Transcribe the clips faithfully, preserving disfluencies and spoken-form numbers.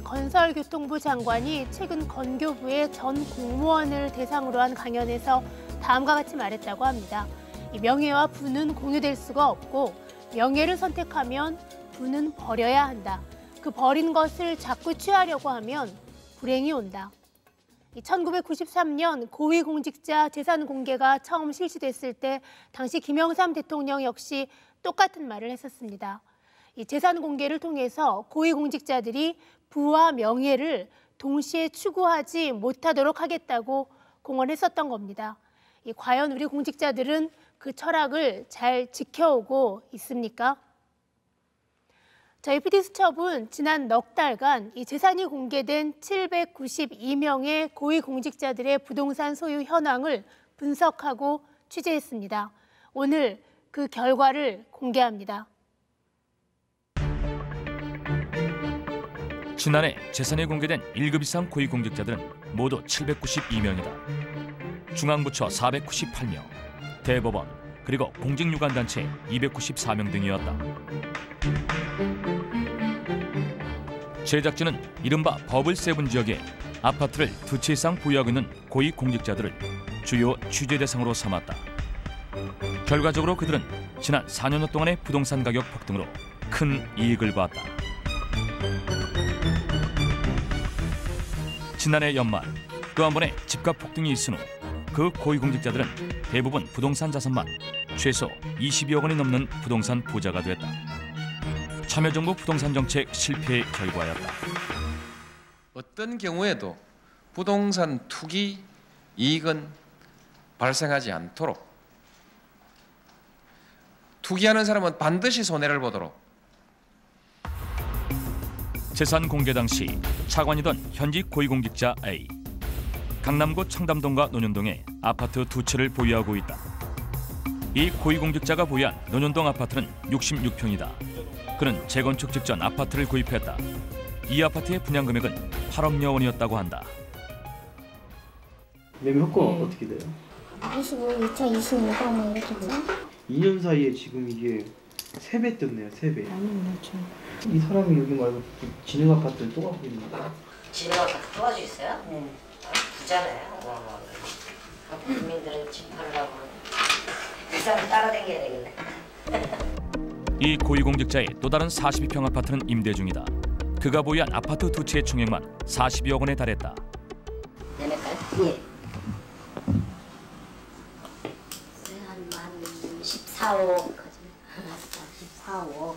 건설교통부 장관이 최근 건교부의 전 공무원을 대상으로 한 강연에서 다음과 같이 말했다고 합니다. 이 명예와 부는 공유될 수가 없고 명예를 선택하면 부는 버려야 한다. 그 버린 것을 자꾸 취하려고 하면 불행이 온다. 천구백구십삼 년 고위공직자 재산 공개가 처음 실시됐을 때 당시 김영삼 대통령 역시 똑같은 말을 했었습니다. 이 재산 공개를 통해서 고위공직자들이 부와 명예를 동시에 추구하지 못하도록 하겠다고 공언했었던 겁니다. 이 과연 우리 공직자들은 그 철학을 잘 지켜오고 있습니까? 저희 피디수첩은 지난 넉 달간 이 재산이 공개된 칠백구십이 명의 고위공직자들의 부동산 소유 현황을 분석하고 취재했습니다. 오늘 그 결과를 공개합니다. 지난해 재산이 공개된 일 급 이상 고위공직자들은 모두 칠백구십이 명이다. 중앙부처 사백구십팔 명, 대법원, 그리고 공직유관단체 이백구십사 명 등이었다. 제작진은 이른바 버블 세븐 지역에 아파트를 두 채 이상 보유하고 있는 고위공직자들을 주요 취재 대상으로 삼았다. 결과적으로 그들은 지난 사 년여 동안의 부동산 가격 폭등으로 큰 이익을 봤다. 지난해 연말 또 한 번의 집값 폭등이 있은 후 그 고위공직자들은 대부분 부동산 자산만 최소 이십여억 원이 넘는 부동산 부자가 됐다. 참여정부 부동산 정책 실패의 결과였다. 어떤 경우에도 부동산 투기 이익은 발생하지 않도록 투기하는 사람은 반드시 손해를 보도록. 재산 공개 당시 차관이던 현직 고위공직자 A. 강남구 청담동과 논현동에 아파트 두 채를 보유하고 있다. 이 고위공직자가 보유한 논현동 아파트는 육십육 평이다. 그는 재건축 직전 아파트를 구입했다. 이 아파트의 분양 금액은 팔억여 원이었다고 한다. 매매 효과가 네. 어떻게 돼요? 이십오, 이천이십오가 뭐 이렇게 죠 이 년 사이에 지금 이게 세 배 떴네요, 세 배. 아닙니다, 저. 이 사람이 여기 말고 진흥 아파트를 또 갖고 있는 거예요? 진흥 아파트 또 가지고 있어요? 네. 부자네. 국민들은 집 팔으라고 이 사람 따라다녀야 되겠네. 이 고위공직자의 또 다른 사십이 평 아파트는 임대 중이다. 그가 보유한 아파트 두 채의 총액만 사십여억 원에 달했다. 내낼까요? 예. 한 십사억. 십사억.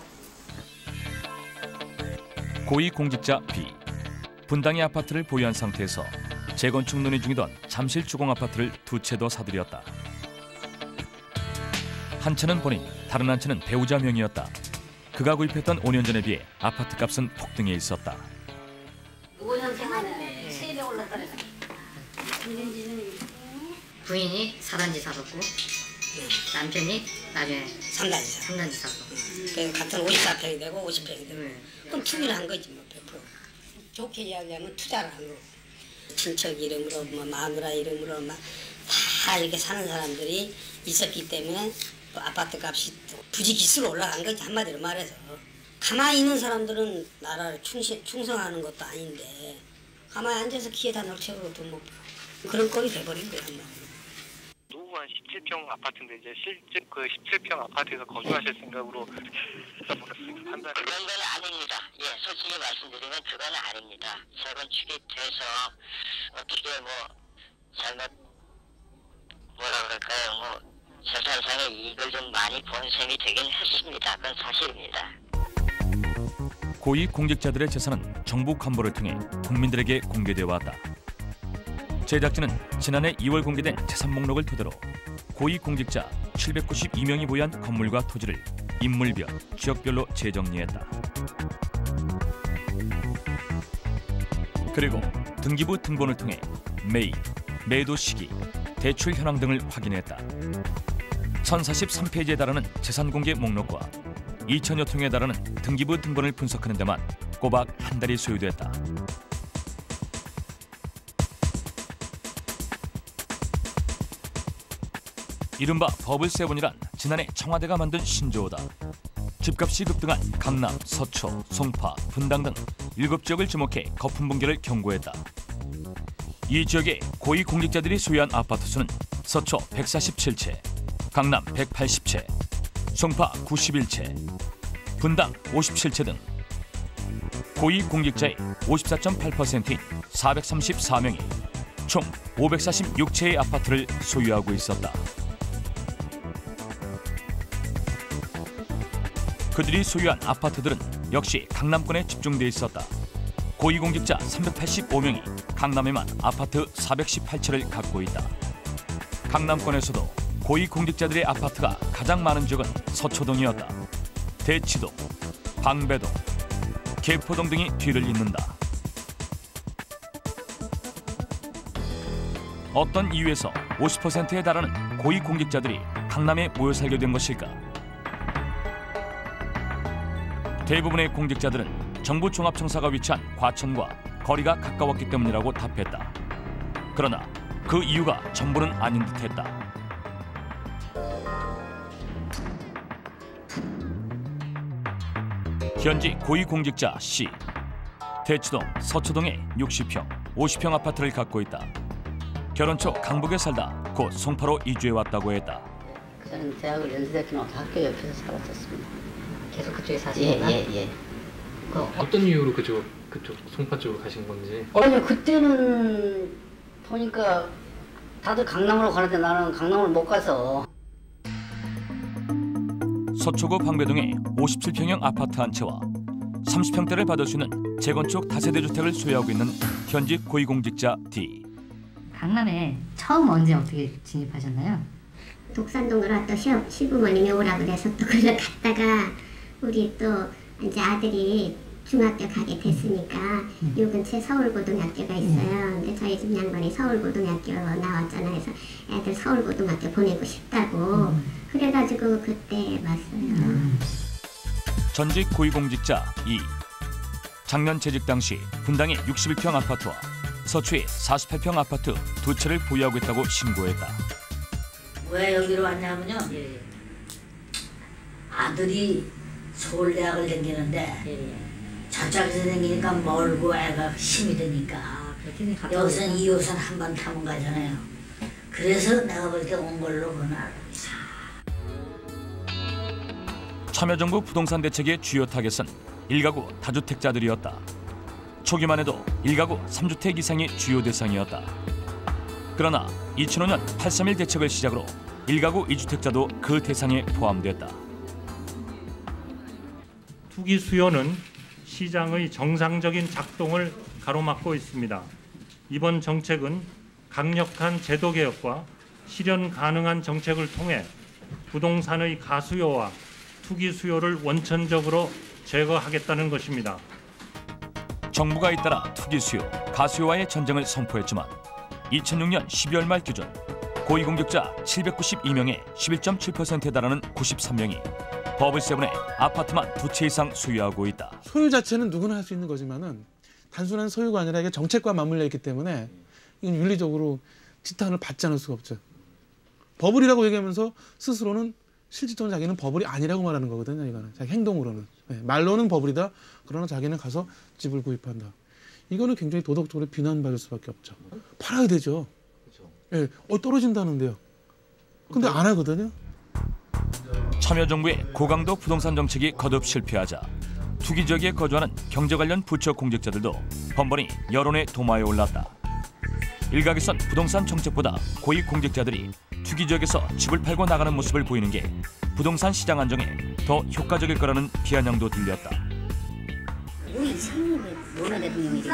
고위공직자 B. 분당의 아파트를 보유한 상태에서 재건축 논의 중이던 잠실 주공 아파트를 두 채 더 사들였다. 한 채는 본인, 다른 한 채는 배우자 명의였다. 그가 구입했던 오 년 전에 비해 아파트 값은 폭등해 있었다. 오 년 동안에 세 배 올랐다네. 부인이 사 단지 사줬고 남편이 나중에 삼 단지 사. 삼 단지 사고. 그래서 같은 오십사 평이 되고 오십 평이 되고 네. 그럼 투기를 한 거지 뭐 백 퍼센트. 좋게 이야기하면 투자를 한 거고. 친척 이름으로 뭐 마누라 이름으로 막 다 이렇게 사는 사람들이 있었기 때문에 또 아파트 값이 또 부지기수로 올라간 거지 한마디로 말해서. 가만히 있는 사람들은 나라를 충신, 충성하는 것도 아닌데 가만히 앉아서 기회다 널쳐고 돈 못 벌어. 그런 꼴이 돼버린 거야 한마디로. 노후한 십칠 평 아파트인데 이제 실제 그 십칠 평 아파트에서 거주하실 생각으로 판단을. 그건 아닙니다. 예, 솔직히 말씀드리면 그건 아닙니다. 재건축이 돼서 어떻게 뭐 잘못 뭐라 그럴까요? 뭐 재산상의 이익을 좀 많이 본 셈이 되긴 했습니다. 그건 사실입니다. 고위공직자들의 재산은 정부 관보를 통해 국민들에게 공개되어 왔다. 제작진은 지난해 이월 공개된 재산 목록을 토대로 고위공직자 칠백구십이 명이 보유한 건물과 토지를 인물별, 지역별로 재정리했다. 그리고 등기부 등본을 통해 매입, 매도 시기, 대출 현황 등을 확인했다. 천사십삼 페이지에 달하는 재산 공개 목록과 이천여 통에 달하는 등기부 등본을 분석하는 데만 꼬박 한 달이 소요됐다. 이른바 버블 세븐이란 지난해 청와대가 만든 신조어다. 집값이 급등한 강남, 서초, 송파, 분당 등 일곱 지역을 지목해 거품 붕괴를 경고했다. 이 지역의 고위공직자들이 소유한 아파트 수는 서초 백사십칠 채, 강남 백팔십 채, 송파 구십일 채, 분당 오십칠 채 등 고위공직자의 오십사 점 팔 퍼센트인 사백삼십사 명이 총 오백사십육 채의 아파트를 소유하고 있었다. 그들이 소유한 아파트들은 역시 강남권에 집중돼 있었다. 고위공직자 삼백팔십오 명이 강남에만 아파트 사백십팔 채를 갖고 있다. 강남권에서도 고위공직자들의 아파트가 가장 많은 지역은 서초동이었다. 대치동, 방배동, 개포동 등이 뒤를 잇는다. 어떤 이유에서 오십 퍼센트에 달하는 고위공직자들이 강남에 모여 살게 된 것일까? 대부분의 공직자들은 정부종합청사가 위치한 과천과 거리가 가까웠기 때문이라고 답했다. 그러나 그 이유가 전부는 아닌 듯했다. 현지 고위공직자 C. 대치동, 서초동에 육십 평, 오십 평 아파트를 갖고 있다. 결혼 초 강북에 살다 곧 송파로 이주해왔다고 했다. 저는 대학을 연세대학교 나와서 학교 옆에서 살았었습니다. 계속 그쪽에 사시구나? 예, 예, 예. 그 어떤 이유로 그쪽, 그쪽 송파 쪽으로 가신 건지? 아니, 그때는 보니까 다들 강남으로 가는데 나는 강남을 못 가서. 서초구 방배동에 오십칠 평형 아파트 한 채와 삼십 평대를 받을 수 있는 재건축 다세대 주택을 소유하고 있는 현직 고위공직자 D. 강남에 처음 언제 어떻게 진입하셨나요? 독산동으로 또 시어, 시부모님이 오라 그래서 또 그걸 갔다가 우리 또 이제 아들이 중학교 가게 됐으니까 음. 요 근처에 서울고등학교가 있어요. 근데 저희 집 양반이 서울고등학교 나왔잖아요. 그래서 애들 서울고등학교 보내고 싶다고 음. 그래가지고 그때 왔어요. 음. 전직 고위공직자 이. 작년 재직 당시 분당의 육십일 평 아파트와 서초의 사십팔 평 아파트 두 채를 보유하고 있다고 신고했다. 왜 여기로 왔냐면요. 예. 아들이 서울대학을 다니는데 예. 저쪽에서 다니니까 멀고 애가 힘이 드니까 아, 여기서는 이 호선 한 번 타면 가잖아요. 그래서 내가 볼 때 온 걸로 보나. 참여정부 부동산 대책의 주요 타겟은 일가구 다주택자들이었다. 초기만 해도 일가구 삼주택 이상이 주요 대상이었다. 그러나 이천오 년 팔삼일 대책을 시작으로 일가구 이주택자도 그 대상에 포함됐다. 투기 수요는 시장의 정상적인 작동을 가로막고 있습니다. 이번 정책은 강력한 제도 개혁과 실현 가능한 정책을 통해 부동산의 가수요와 투기 수요를 원천적으로 제거하겠다는 것입니다. 정부가 잇따라 투기 수요, 가수요와의 전쟁을 선포했지만 이천육 년 십이월 말 기준 고위공직자 칠백구십이 명에 십일 점 칠 퍼센트에 달하는 구십삼 명이 버블세븐에 아파트만 두 채 이상 소유하고 있다. 소유 자체는 누구나 할 수 있는 거지만은 단순한 소유가 아니라 이게 정책과 맞물려 있기 때문에 이건 윤리적으로 지탄을 받지 않을 수가 없죠. 버블이라고 얘기하면서 스스로는 실질적으로 자기는 버블이 아니라고 말하는 거거든요. 이거는 자기 행동으로는. 네, 말로는 버블이다. 그러나 자기는 가서 집을 구입한다. 이거는 굉장히 도덕적으로 비난받을 수밖에 없죠. 팔아야 되죠. 예, 어, 떨어진다는데요. 근데 안 하거든요. 참여정부의 고강도 부동산 정책이 거듭 실패하자 투기 지역에 거주하는 경제 관련 부처 공직자들도 번번이 여론의 도마에 올랐다. 일각에선 부동산 정책보다 고위 공직자들이 투기 지역에서 집을 팔고 나가는 모습을 보이는 게 부동산 시장 안정에 더 효과적일 거라는 비아냥도 들렸다. 우리 이상민이 노무현 대통령이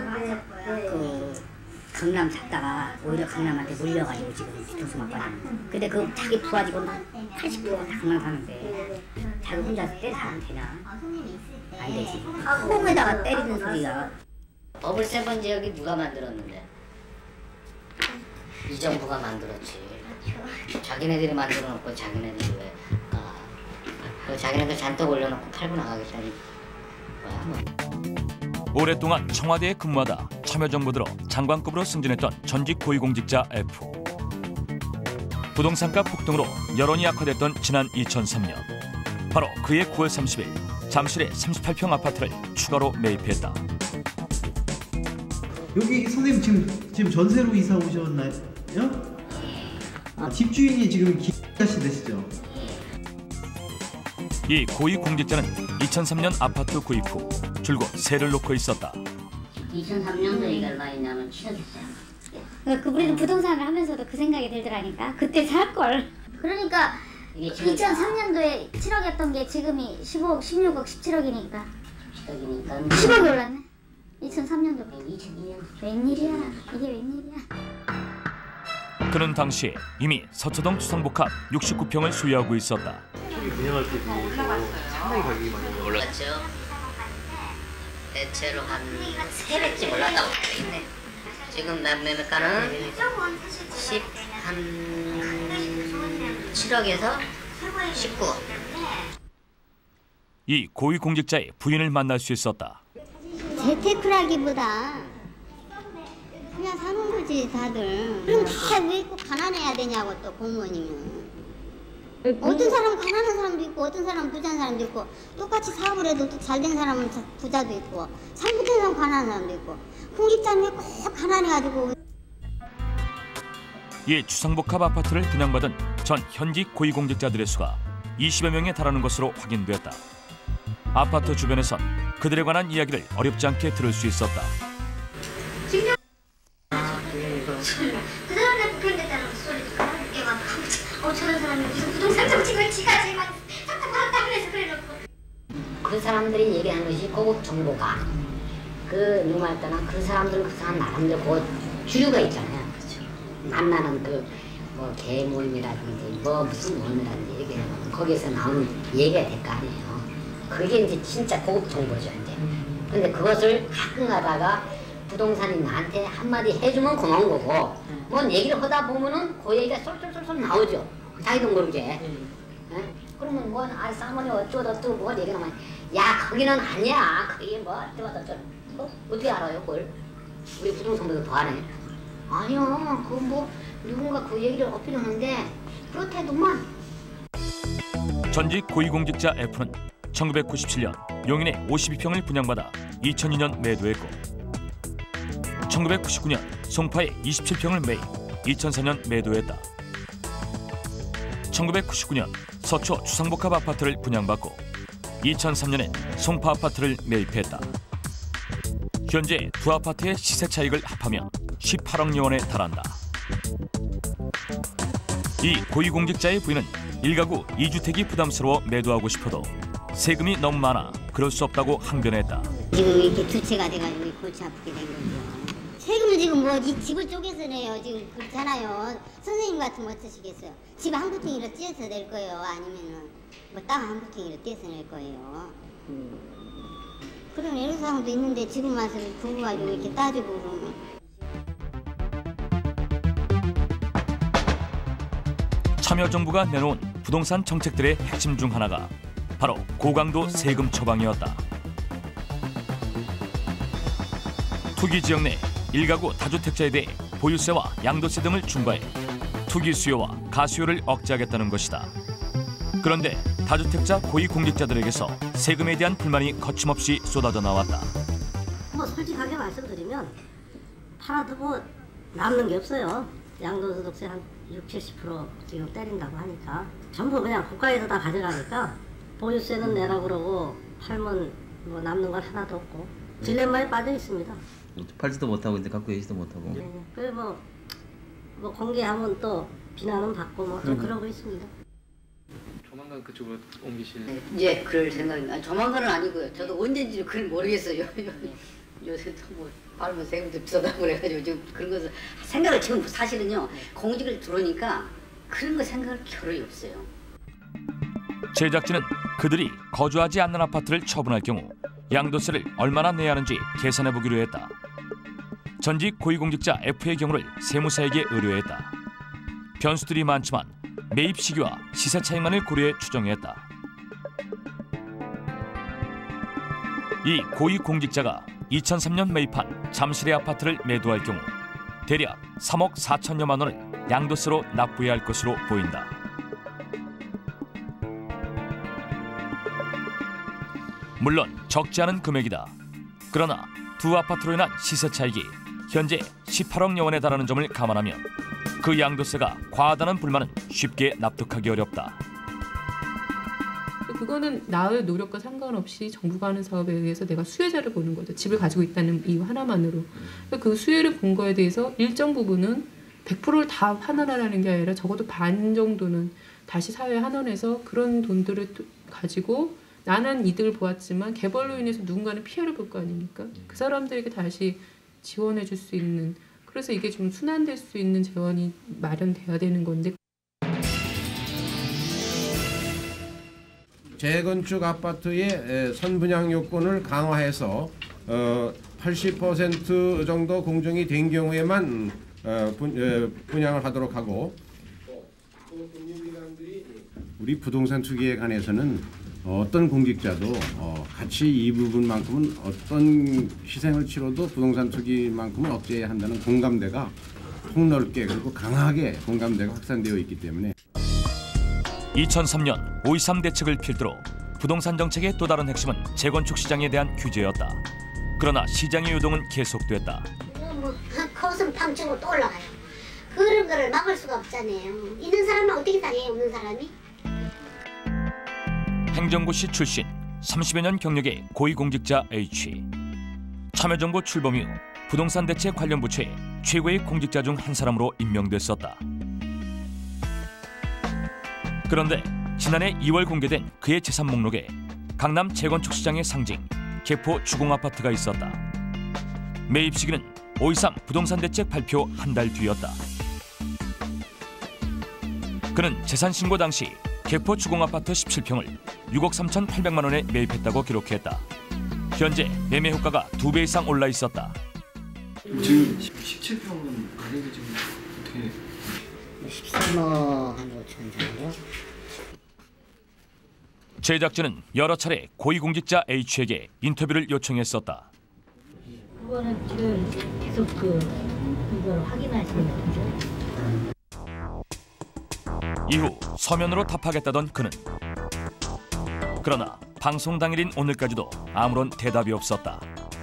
그 강남 샀다가 오히려 강남한테 물려가지고 지금 뒤통수 맞고 하는. 근데 그 자기 부하직원 팔십 퍼센트가 다 강남 사는데 자기 혼자 때 사면 되나? 안 되지. 콩에다가 때리는 소리가. 버블세븐 지역이 누가 만들었는데? 이 정부가 만들었지. 자기네들이 만들어 놓고 자기네들이 왜 아, 그 자기네들 잔뜩 올려놓고 팔고 나가겠다니 뭐야 뭐. 오랫동안 청와대에 근무하다 참여정부 들어 장관급으로 승진했던 전직 고위공직자 F. 부동산가 폭등으로 여론이 악화됐던 지난 이천삼 년 바로 그해 구월 삼십일 잠실의 삼십팔 평 아파트를 추가로 매입했다. 여기 선생님 지금 지금 전세로 이사 오셨나요? 아, 집주인이 지금 기자 씨 되시죠? 이 고위공직자는 이천삼 년 아파트 구입 후 줄곧 세를 놓고 있었다. 이천삼 년도에 이걸 많이 나면 취업했어요. 그 우리는 부동산을 하면서도 그 생각이 들더라니까. 그때 살 걸. 그러니까 이천삼 년도에 칠억이었던 게 지금이 십오억, 십육억, 십칠억이니까. 십억이니까. 십억이 올랐네. 이천삼 년도. 이천이 년. 웬일이야? 이게 웬일이야? 그는 당시 이미 서초동 주상복합 육십구 평을 소유하고 있었다. 초기 분양할 때도 상당히 가격이 많이 올랐죠. 대체로 한 세 배쯤 올랐다고 있네. 지금 매매가는 한 칠억에서 십구억. 이 고위공직자의 부인을 만날 수 있었다. 재테크라기보다 그냥 사는 거지 다들. 그럼 다 왜 꼭 가난해야 되냐고 또 공무원이면. 어떤 사람은 가난한 사람도 있고 어떤 사람은 부자인 사람도 있고 똑같이 사업을 해도 또 잘된 사람은 부자도 있고 잘못된 사람은 가난한 사람도 있고 공직자는 왜 꼭 가난해가지고. 이 주상복합 아파트를 분양받은 전 현직 고위공직자들의 수가 이십여 명에 달하는 것으로 확인됐다. 아파트 주변에선 그들에 관한 이야기를 어렵지 않게 들을 수 있었다. 그 사람들 북한됐다는 소리 듣고 얘가 어 저런 사람이 무슨 부동산 정책을 지가 제일 막 탁탁탁탁 그래서 그래놓고. 그 사람들이 얘기하는 것이 고급 정보가 그 누구 말 따나 그 사람들은 그 사람 나름대로 그 주류가 있잖아요. 만나는 그 뭐 개모임이라든지 뭐 무슨 모임이라든지 이게 거기에서 나오는 얘기가 될 거 아니에요. 그게 이제 진짜 고급 정보죠 이제. 근데 그것을 가끔 가다가 부동산이 나한테 한마디 해주면 고마운 거고 뭔 얘기를 하다 보면은 그 얘기가 쏠쏠쏠쏠 나오죠. 자기도 모르게. 에? 그러면 뭐 아 사모님 어쩌다 또 뭐 얘기 나면 야 거기는 아니야. 그게 뭐 어쩌다 어쩌다 어? 어떻게 알아요 그걸? 우리 부동산보다 더 아네. 아니요 그 뭐 누군가 그 얘기를 어필하는데 그렇대도만. 전직 고위공직자 F는 천구백구십칠 년 용인에 오십이 평을 분양받아 이천이 년 매도했고 천구백구십구 년 송파에 이십칠 평을 매입, 이천사 년 매도했다. 천구백구십구 년 서초 주상복합 아파트를 분양받고 이천삼 년엔 송파 아파트를 매입했다. 현재 두 아파트의 시세 차익을 합하면 십팔억 원에 달한다. 이 고위공직자의 부인은 일가구 이주택이 부담스러워 매도하고 싶어도 세금이 너무 많아 그럴 수 없다고 항변했다. 지금 이렇게 두 채가 돼가지고 골치 아프게 된 거죠. 세금을 지금 뭐 이 집을 쪼개서 내요. 지금 그렇잖아요. 선생님 같으면 어떠시겠어요? 집 한 부팅이로 떼서 낼 거예요? 아니면은 뭐 땅 한 부팅이로 떼서 낼 거예요? 음. 그런 애로사항도 있는데 지금 와서 그거 가지고 이렇게 따지고 그러면. 참여정부가 내놓은 부동산 정책들의 핵심 중 하나가 바로 고강도 세금 처방이었다. 투기지역 내 일가구 다주택자에 대해 보유세와 양도세 등을 중과해 투기 수요와 가수요를 억제하겠다는 것이다. 그런데 다주택자 고위공직자들에게서 세금에 대한 불만이 거침없이 쏟아져 나왔다. 뭐 솔직하게 말씀드리면 팔아도 뭐 남는 게 없어요. 양도소득세 한 육십, 칠십 퍼센트 지금 때린다고 하니까 전부 그냥 국가에서 다 가져가니까 보유세는 내라 그러고 팔면 뭐 남는 건 하나도 없고 딜레마에 빠져 있습니다. 팔지도 못하고 이제 갖고 계시지도 못하고. 네. 그래 뭐, 뭐 공개하면 또 비난은 받고 뭐 좀 음. 그러고 있습니다. 조만간 그쪽으로 옮기실. 네, 이제 그럴 생각입니다. 아니, 조만간은 아니고요. 저도 언제인지 그걸 모르겠어요. 요새 뭐 발면 세금도 비싸다고 그래가지고 지금 그런 것을 생각을 지금 사실은요 공직을 들어오니까 그런 거 생각할 겨를이 없어요. 제작진은 그들이 거주하지 않는 아파트를 처분할 경우 양도세를 얼마나 내야 하는지 계산해 보기로 했다. 전직 고위공직자 F의 경우를 세무사에게 의뢰했다. 변수들이 많지만 매입 시기와 시세 차익만을 고려해 추정했다. 이 고위공직자가 이천삼 년 매입한 잠실의 아파트를 매도할 경우 대략 삼억 사천여만 원을 양도세로 납부해야 할 것으로 보인다. 물론 적지 않은 금액이다. 그러나 두 아파트로 인한 시세 차익이 현재 십팔억여 원에 달하는 점을 감안하면 그 양도세가 과하다는 불만은 쉽게 납득하기 어렵다. 그거는 나의 노력과 상관없이 정부가 하는 사업에 의해서 내가 수혜자를 보는 거죠. 집을 가지고 있다는 이유 하나만으로. 그 수혜를 본 거에 대해서 일정 부분은 백 퍼센트를 다 환원하라는 게 아니라 적어도 반 정도는 다시 사회에 환원해서 그런 돈들을 가지고 나는 이득을 보았지만 개발로 인해서 누군가는 피해를 볼 거 아닙니까? 그 사람들에게 다시 지원해 줄 수 있는, 그래서 이게 좀 순환될 수 있는 재원이 마련돼야 되는 건데. 재건축 아파트의 선분양 요건을 강화해서 어, 팔십 퍼센트 정도 공정이 된 경우에만 어, 분, 어, 분양을 하도록 하고, 우리 부동산 투기에 관해서는 어떤 공직자도 어, 같이 이 부분만큼은 어떤 희생을 치러도 부동산 투기만큼은 억제해야 한다는 공감대가 폭넓게 그리고 강하게 공감대가 확산되어 있기 때문에 이천삼 년 오이삼 대책을 필두로 부동산 정책의 또 다른 핵심은 재건축 시장에 대한 규제였다. 그러나 시장의 유동은 계속됐다. 뭐 커서 방치고 또 올라가요. 그런 거를 막을 수가 없잖아요. 있는 사람은 어떻게 당해요, 없는 사람이? 행정고시 출신 삼십여 년 경력의 고위공직자 H. 참여정부 출범 이후 부동산 대책 관련 부처의 최고의 공직자 중 한 사람으로 임명됐었다. 그런데 지난해 이월 공개된 그의 재산 목록에 강남 재건축 시장의 상징 개포 주공아파트가 있었다. 매입 시기는 오이삼 부동산 대책 발표 한 달 뒤였다. 그는 재산 신고 당시 개포 주공아파트 십칠 평을 육억 삼천팔백만 원에 매입했다고 기록했다. 현재 매매 효과가 두 배 이상 올라 있었다. 지금 십칠 평은 가격이 지금 어떻게? 십삼억 한 오천 정도? 제작진은 여러 차례 고위공직자 H에게 인터뷰를 요청했었다. 그거는 지금 계속 그 이걸 확인하시는 거죠? 이후 서면으로 답하겠다던 그는 그러나 방송 당일인 오늘까지도 아무런 대답이 없었다.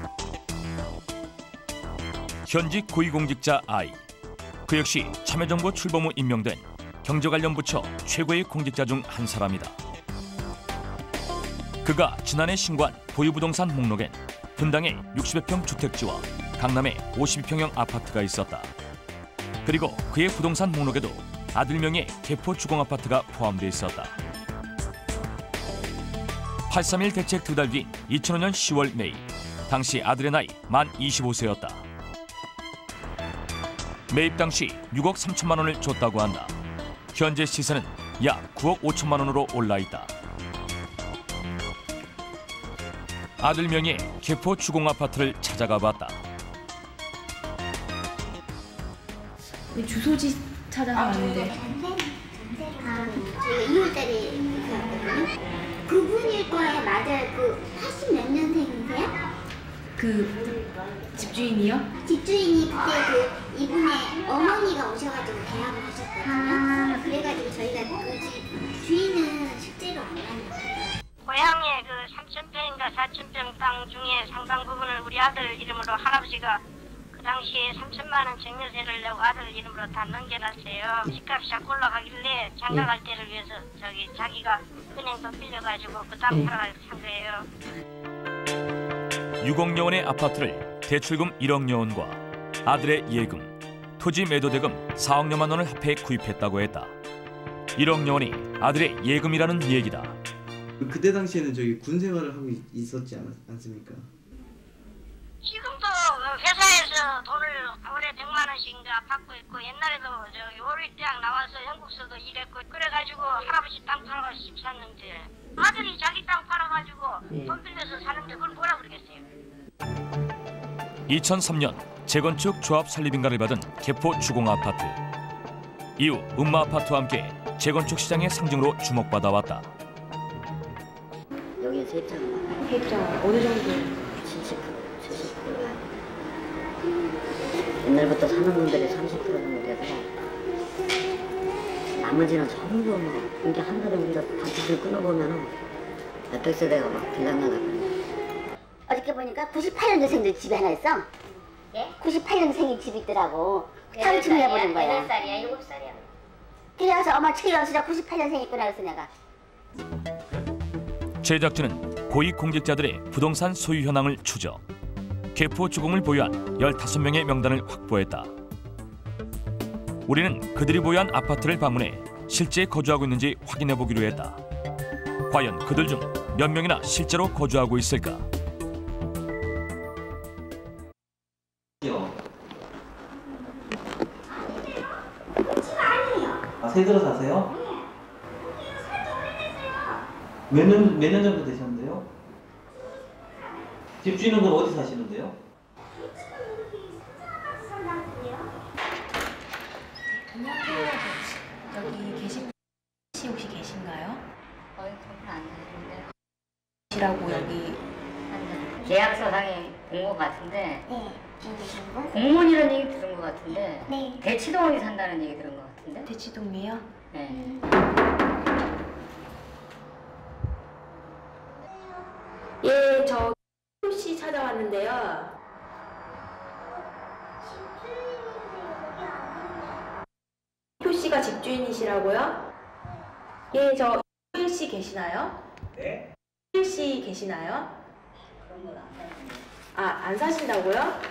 현직 고위공직자 I, 그 역시 참여정부 출범 후 임명된 경제 관련 부처 최고의 공직자 중 한 사람이다. 그가 지난해 신고한 보유부동산 목록엔 분당에 육십여 평 주택지와 강남에 오십이 평형 아파트가 있었다. 그리고 그의 부동산 목록에도 아들 명의 개포 주공아파트가 포함돼 있었다. 팔삼일 대책 두 달 뒤인 이천오 년 시월 매입. 당시 아들의 나이 만 이십오 세였다. 매입 당시 육억 삼천만 원을 줬다고 한다. 현재 시세는 약 구억 오천만 원으로 올라 있다. 아들 명의의 개포 주공아파트를 찾아가 봤다. 주소지 찾아봤는데 아, 이월달에 있었거든요. 그분일 거예요. 맞아요. 그 팔십 몇 년생이세요? 그 집주인이요? 집주인이 그때 그 이분의 어머니가 오셔가지고 계약을 하셨거든요. 아, 그래가지고 저희가 그 집 주인은 실제로 안 만났어요. 고향에 그 삼천 평인가 사천 평 땅 중에 상당 부분을 우리 아들 이름으로 할아버지가 그 당시에 삼천만 원 증여세를 내고 아들 이름으로 다 넘겨놨어요. 집값이 자꾸 올라가길래 장가갈 때를 위해서 저기 자기가 은행 돈 빌려가지고 그 땅 팔아서 산 거예요. 육억여 원의 아파트를 대출금 일억여 원과 아들의 예금, 토지 매도 대금 사억여만 원을 합해 구입했다고 했다. 일억여 원이 아들의 예금이라는 얘기다. 그때 당시에는 저기 군 생활을 하고 있, 있었지 않, 않습니까? 지금도 회사에서 돈을 월에 백만 원씩인가 받고 있고 옛날에도 저 월요일대학 나와서 영국서도 일했고 그래가지고 할아버지 땅 팔아가지고 집 샀는데 아들이 자기 땅 팔아가지고 네. 돈 빌려서 사는데 그걸 뭐라 그러겠어요? 이천삼 년 재건축 조합 설립인가를 받은 개포 주공아파트. 이후 음마아파트와 함께 재건축 시장의 상징으로 주목받아왔다. 여기 세입자. 세입자 어느 정도? 칠십 퍼센트, 칠십 퍼센트. 옛날부터 사는 분들이 삼십 퍼센트 정도 되고 나머지는 전부 뭐 이게 한 달에 우리가 파티를 끊어보면은 몇백 세대가 막 빌랑나가거든요. 이렇게 보니까 구십팔 년생들 집에 하나 있어. 예? 구십팔 년생이 집이 있더라고. 탈출을 해버린 거야. 여덟 살이야, 일곱 살이야. 그래서 엄마 책이랑 진짜 구십팔 년생 있구나 그래서 내가. 제작진은 고위 공직자들의 부동산 소유 현황을 추적. 개포 주공을 보유한 열다섯 명의 명단을 확보했다. 우리는 그들이 보유한 아파트를 방문해 실제 거주하고 있는지 확인해 보기로 했다. 과연 그들 중 몇 명이나 실제로 거주하고 있을까? 아, 새 들어 사세요? 몇 년, 몇 년 정도 되셨는데요? 집주인은 그럼 어디 사시는데요? 안녕하세요. 여기 계신 씨 혹시 계신가요? 거의 그렇게 안 되는데. 시라고 여기 계약서상에 본 것 같은데. 네. 공무원이라는 얘기 들은 것 같은데. 네. 대치동에 산다는 얘기 들은 것 같은데. 대치동이요? 네. 예, 저 씨 찾아왔는데요. 표 씨가 집주인이시라고요? 예, 저 씨 계시나요? 네? 씨 계시나요? 아, 안 사신다고요?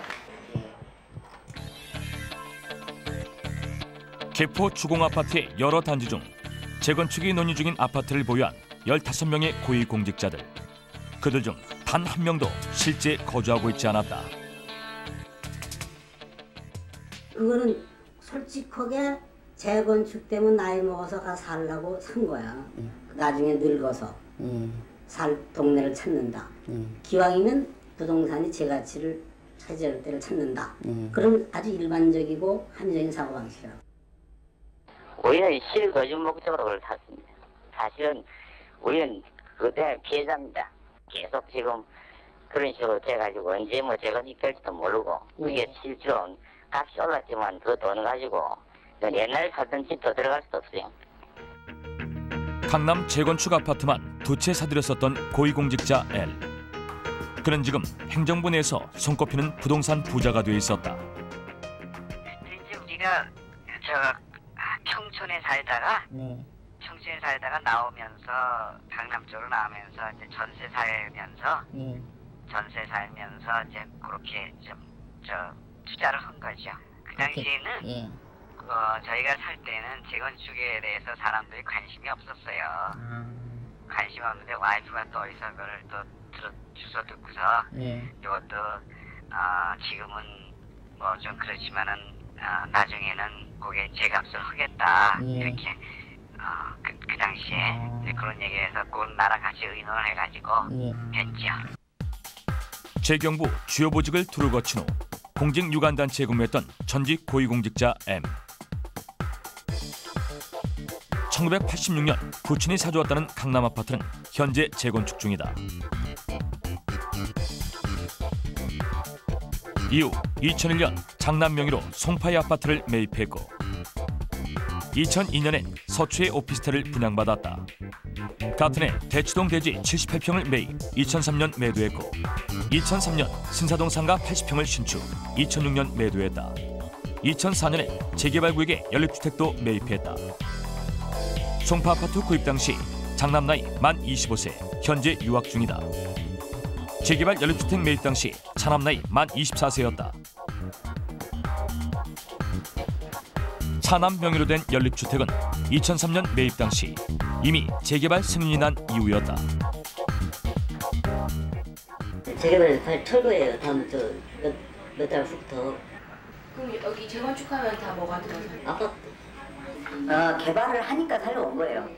개포 주공 아파트의 여러 단지 중 재건축이 논의 중인 아파트를 보유한 열다섯 명의 고위공직자들. 그들 중 단 한 명도 실제 거주하고 있지 않았다. 그거는 솔직하게 재건축 때문에 나이 먹어서 가 살라고 산 거야. 음. 나중에 늙어서 음. 살 동네를 찾는다. 음. 기왕이면 부동산이 제 가치를 차지할 때를 찾는다. 음. 그런 아주 일반적이고 합리적인 사고방식이라고. 우리는 실거주 목적으로 그걸 샀습니다. 사실은 우리는 그때 피해자입니다. 계속 지금 그런 식으로 돼가지고 언제 뭐 재건축될지도 모르고 그게 실제로 값이 올랐지만 그 돈을 가지고 옛날에 살던 집도 들어갈 수도 없어요. 강남 재건축 아파트만 두 채 사들였었던 고위공직자 L. 그는 지금 행정부 내에서 손꼽히는 부동산 부자가 돼 있었다. 이제 우리가 저 청촌에 살다가 네. 청춘에 살다가 나오면서 강남 쪽으로 나오면서 이제 전세 살면서 네. 전세 살면서 이제 그렇게 좀 저 투자를 한 거죠. 그 당시에는 예. 어, 저희가 살 때는 재건축에 대해서 사람들이 관심이 없었어요. 음. 관심 없는데 와이프가 또 어디서 그걸 또 들어 주워 듣고서 예. 이것도 어, 지금은 뭐 좀 그렇지만은 어, 나중에는 그게 제값을 하겠다 예. 이렇게. 어, 그, 그 당시에 이제 그런 얘기해서 꼭 나랑 같이 의논을 해가지고 예. 했죠. 재경부 주요 보직을 두루 거친 후 공직 유관단체에 근무했던 전직 고위공직자 M. 천구백팔십육 년 부친이 사주었다는 강남 아파트는 현재 재건축 중이다. 이후 이천일 년 장남 명의로 송파의 아파트를 매입했고 이천이 년엔 서초의 오피스텔을 분양받았다. 같은 해 대치동 대지 칠십팔 평을 매입 이천삼 년 매도했고 이천삼 년 신사동 상가 팔십 평을 신축 이천육 년 매도했다. 이천사 년에 재개발구역에 연립주택도 매입했다. 송파 아파트 구입 당시 장남 나이 만 이십오 세, 현재 유학 중이다. 재개발 연립주택 매입 당시 차남 나이 만 이십사 세였다. 차남 명의로 된 연립주택은 이천삼 년 매입 당시 이미 재개발 승인이 난 이후였다. 재개발 철거예요. 다음 저몇 달 후부터. 그럼 여기 재건축하면 다 뭐가 들어서요? 아파트. 어, 개발을 하니까 살려온 거예요.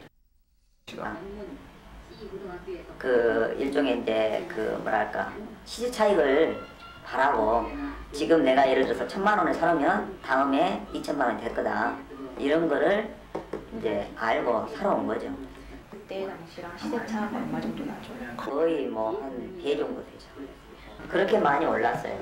그 일종의 이제 그 뭐랄까 시세 차익을 바라고 지금 내가 예를 들어서 천만 원을 사놓으면 다음에 이천만 원이 될 거다. 이런 거를 이제 알고 살아온 거죠. 그때 당시랑 시세 차가 얼마 정도 나죠? 거의 뭐 한 배 정도 되죠. 그렇게 많이 올랐어요.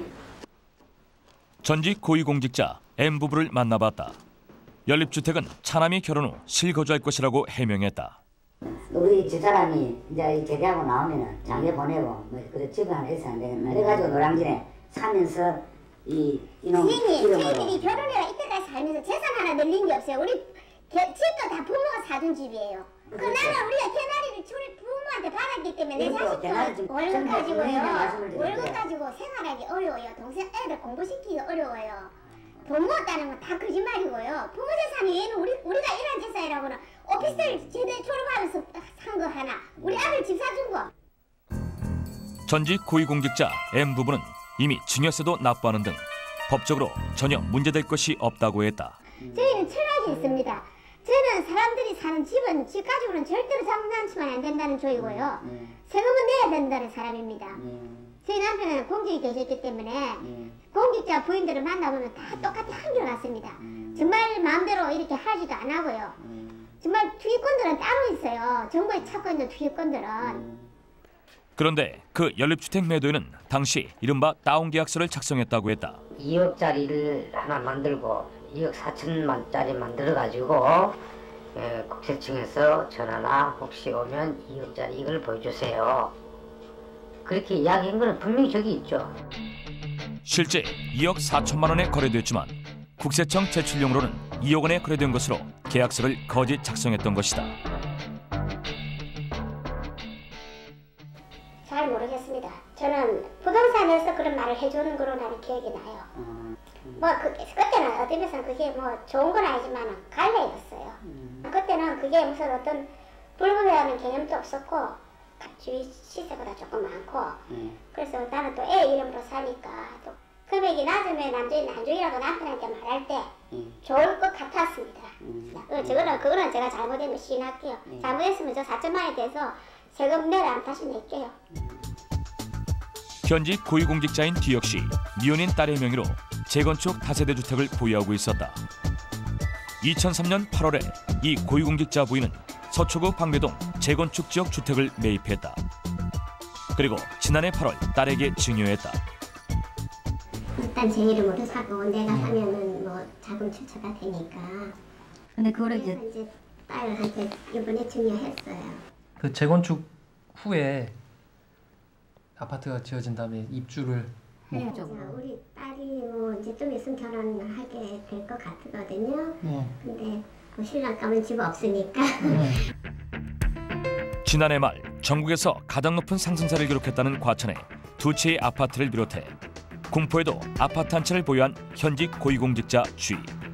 전직 고위공직자 M 부부를 만나봤다. 연립주택은 차남이 결혼 후 실거주할 것이라고 해명했다. 우리 집사람이 이제 제대하고 나오면은 장례 보내고 뭐 그래 집에 하나 있어야 안 되겠나. 그래가지고 노량진에 사면서 이 이놈 선생님, 이름으로 저희들이 결혼해가 이때까지 살면서 재산 하나 늘린 게 없어요. 우리 개, 집도 다 부모가 사준 집이에요. 그나마 우리가 개나리를 우리 부모한테 받았기 때문에 내 자식도 월급 가지고요. 월급 가지고 생활하기 어려워요. 동생 애들 공부시키기 어려워요. 돈 모았다는 건 다 거짓말이고요. 부모 재산이 얘는 우리, 우리가 일한 재산이라고는 오피스텔 제대 졸업하면서 산 거 하나, 우리 아들 집 사준 거. 전직 고위공직자 M 부부는 이미 증여세도 납부하는 등 법적으로 전혀 문제될 것이 없다고 했다. 저희는 철학이 있습니다. 저는 사람들이 사는 집은 집 가지고는 절대로 장난치면 안 된다는 조이고요. 세금은 내야 된다는 사람입니다. 저희 남편은 공직에 계셨기 때문에 공직자 부인들을 만나보면 다 똑같이 한결 같습니다. 정말 마음대로 이렇게 하지도 안 하고요. 정말 투기꾼들은 따로 있어요. 정부에 찾고 있는 투기꾼들은. 그런데 그 연립주택 매도에는 당시 이른바 다운계약서를 작성했다고 했다. 이억짜리를 하나 만들고 이억 사천만짜리 만들어가지고 에, 국세청에서 전화나 혹시 오면 이억짜리 이걸 보여주세요. 그렇게 이야기한 거는 분명히 저기 있죠. 실제 이억 사천만 원에 거래됐지만 국세청 제출용으로는 이억 원에 거래된 것으로 계약서를 거짓 작성했던 것이다. 잘 모르겠습니다. 저는 부동산에서 그런 말을 해주는 거로 나는 기억이 나요. 뭐 그, 그때는 어디 면서 그게 뭐 좋은 건 아니지만 갈래였어요. 그때는 그게 무슨 어떤 불구매하는 개념도 없었고 주위 시세보다 조금 많고 그래서 나는 또 애 이름으로 사니까 또 금액이 낮으면 남주인 난주이라고 남편한테 말할 때 좋을 것 같았습니다. 어, 저거는 그거는 제가 잘못되면 시인할게요. 잘못했으면 저 사천만 원에 대해서 세금 내라 다시 낼게요. 현직 고위공직자인 뒤 역시 미혼인 딸의 명의로 재건축 다세대 주택을 보유하고 있었다. 이천삼 년 팔월에 이 고위공직자 부인은 서초구 방배동 재건축 지역 주택을 매입했다. 그리고 지난해 팔월 딸에게 증여했다. 일단 제 이름으로 사고 내가 사면은 뭐 자금 출처가 되니까. 근데 그거를 이제, 이제 딸한테 이번에 증여했어요. 그 재건축 후에 아파트가 지어진 다음에 입주를 해야죠. 우리 딸이 뭐 이제 좀 있으면 결혼하게 될 것 같거든요. 네. 근데 뭐 신랑 가면 집 없으니까. 네. 지난해 말 전국에서 가장 높은 상승세를 기록했다는 과천에 두 채의 아파트를 비롯해 군포에도 아파트 한 채를 보유한 현직 고위공직자 주의.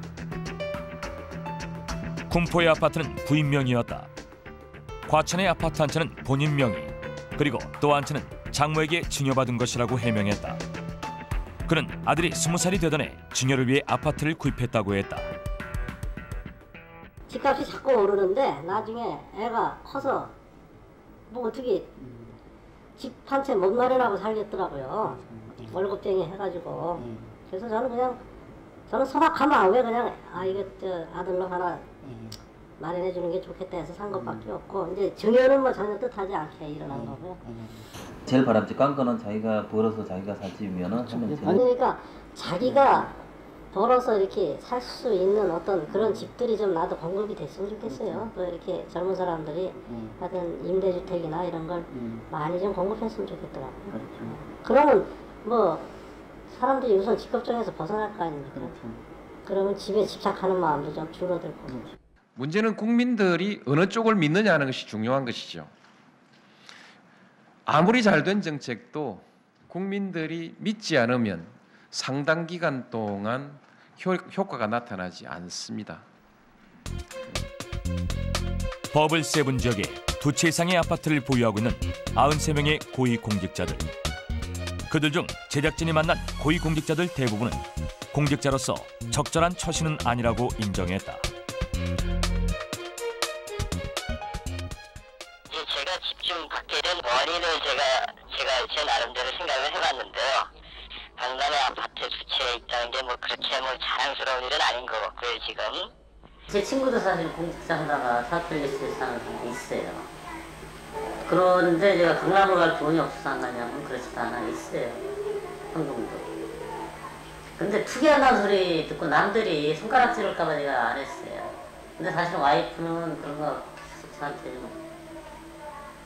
군포의 아파트는 부인 명의였다. 과천의 아파트 한 채는 본인 명의, 그리고 또 한 채는 장모에게 증여받은 것이라고 해명했다. 그는 아들이 스무 살이 되던 해 증여를 위해 아파트를 구입했다고 했다. 집값이 자꾸 오르는데 나중에 애가 커서 뭐 어떻게 집 한 채 못 마련하고 살겠더라고요. 월급쟁이 해가지고. 그래서 저는 그냥 저는 소박하면 왜 그냥 아 이거 저 아들로 하나 마련해 주는 게 좋겠다 해서 산 것밖에 없고 이제 증여는 뭐 전혀 뜻하지 않게 일어난 거고요. 제일 바람직한 거는 자기가 벌어서 자기가 살 집이면은 하면 제일... 그러니까 자기가 벌어서 이렇게 살 수 있는 어떤 그런 집들이 좀 나도 공급이 됐으면 좋겠어요. 또 이렇게 젊은 사람들이 하여튼 임대주택이나 이런 걸 많이 좀 공급했으면 좋겠더라고요. 그렇죠. 그러면 뭐 사람들이 우선 집 걱정에서 벗어날 거 아닙니까? 그렇죠. 그러면 집에 집착하는 마음도 좀 줄어들고. 그렇죠. 문제는 국민들이 어느 쪽을 믿느냐 하는 것이 중요한 것이죠. 아무리 잘된 정책도 국민들이 믿지 않으면 상당 기간 동안 효, 효과가 나타나지 않습니다. 버블 세븐 지역에 두 채 이상의 아파트를 보유하고 있는 구십삼 명의 고위공직자들. 그들 중 제작진이 만난 고위공직자들 대부분은 공직자로서 적절한 처신은 아니라고 인정했다. 제가 집중 받게 된 원인을 제가 제가 제 나름대로 생각을 해봤는데요. 강남에 아파트 두 채 있다는 게 뭐 그렇게 뭐 자랑스러운 일은 아닌 것 같고요 지금. 제 친구도 사실 공직자 하다가 사필리스에 사는 사람이 있어요. 그런데 제가 강남으로 갈 돈이 없어서 안 가냐면 그렇지도 않아 있어요. 한동도. 근데 투기한다는 소리 듣고 남들이 손가락 찌를까봐 제가 안 했어요. 근데 사실 와이프는 그런 거 저한테 좀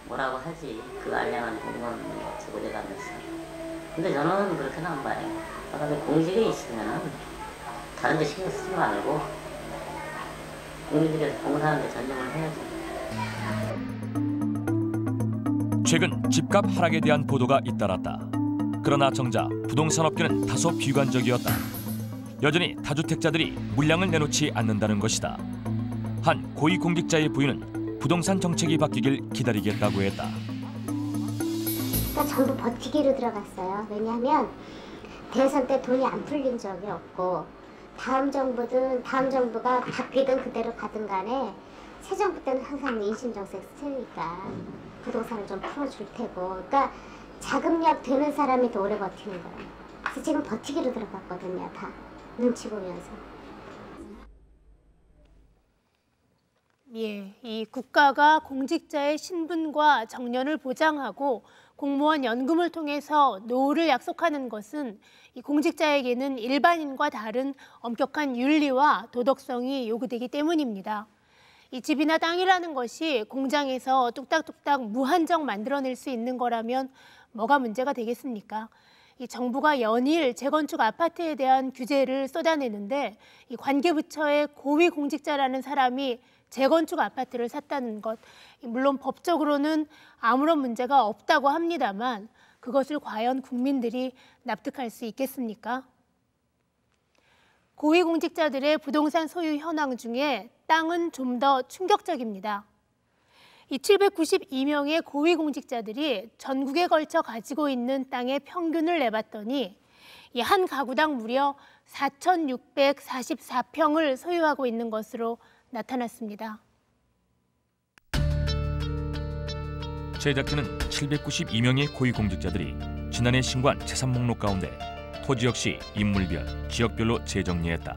뭐라고 하지. 그 알량한 공무원 제보돼가면서. 근데 저는 그렇게는 안 봐요. 그다음에 공직에 있으면은 다른 데 신경 쓰지 말고 국민들에서 봉사하는 데 전념을 해야지. 최근 집값 하락에 대한 보도가 잇따랐다. 그러나 정작 부동산업계는 다소 비관적이었다. 여전히 다주택자들이 물량을 내놓지 않는다는 것이다. 한 고위공직자의 부인은 부동산 정책이 바뀌길 기다리겠다고 했다. 그러니까 전부 버티기로 들어갔어요. 왜냐하면 대선 때 돈이 안 풀린 적이 없고 다음 정부든 다음 정부가 바뀌든 그대로 가든 간에 새 정부 때는 항상 인신정책 쓰니까 부동산을 좀 풀어줄 테고, 그러니까 자금력 되는 사람이 더 오래 버티는 거예요. 그래서 지금 버티기로 들어갔거든요. 다 눈치 보면서. 예, 이 국가가 공직자의 신분과 정년을 보장하고 공무원 연금을 통해서 노후를 약속하는 것은 이 공직자에게는 일반인과 다른 엄격한 윤리와 도덕성이 요구되기 때문입니다. 이 집이나 땅이라는 것이 공장에서 뚝딱뚝딱 무한정 만들어낼 수 있는 거라면 뭐가 문제가 되겠습니까? 이 정부가 연일 재건축 아파트에 대한 규제를 쏟아내는데 이 관계부처의 고위공직자라는 사람이 재건축 아파트를 샀다는 것, 물론 법적으로는 아무런 문제가 없다고 합니다만 그것을 과연 국민들이 납득할 수 있겠습니까? 고위공직자들의 부동산 소유 현황 중에 땅은 좀 더 충격적입니다. 이 칠백구십이 명의 고위공직자들이 전국에 걸쳐 가지고 있는 땅의 평균을 내봤더니 이 한 가구당 무려 사천육백사십사 평을 소유하고 있는 것으로 나타났습니다. 제작진은 칠백구십이 명의 고위공직자들이 지난해 신고한 재산 목록 가운데 토지 역시 인물별, 지역별로 재정리했다.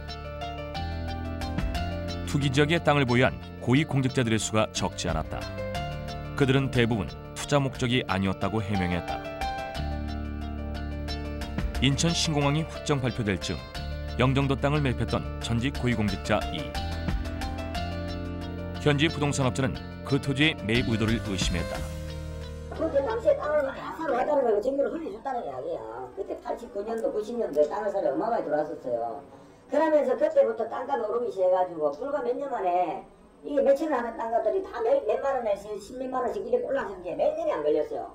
투기 지역의 땅을 보유한 고위공직자들의 수가 적지 않았다. 그들은 대부분 투자 목적이 아니었다고 해명했다. 인천 신공항이 확정 발표될 즈음 영종도 땅을 매입했던 전직 고위공직자 이. 현지 부동산업자는 그 토지의 매입 의도를 의심했다. 그때 당시에 땅을 다 사러 왔다는 걸 증거를 흘려줬다는 이야기야. 그때 팔십구 년도, 구십 년도에 땅을 사러 어마어마하게 들어왔었어요. 그러면서 그때부터 땅값 오르기 시작해가지고 불과 몇 년 만에 이게 매출을 하는 땅값들이 다 몇, 몇만 원에서 십몇만 원씩 이렇게 올라간 게 몇 년이 안 걸렸어요.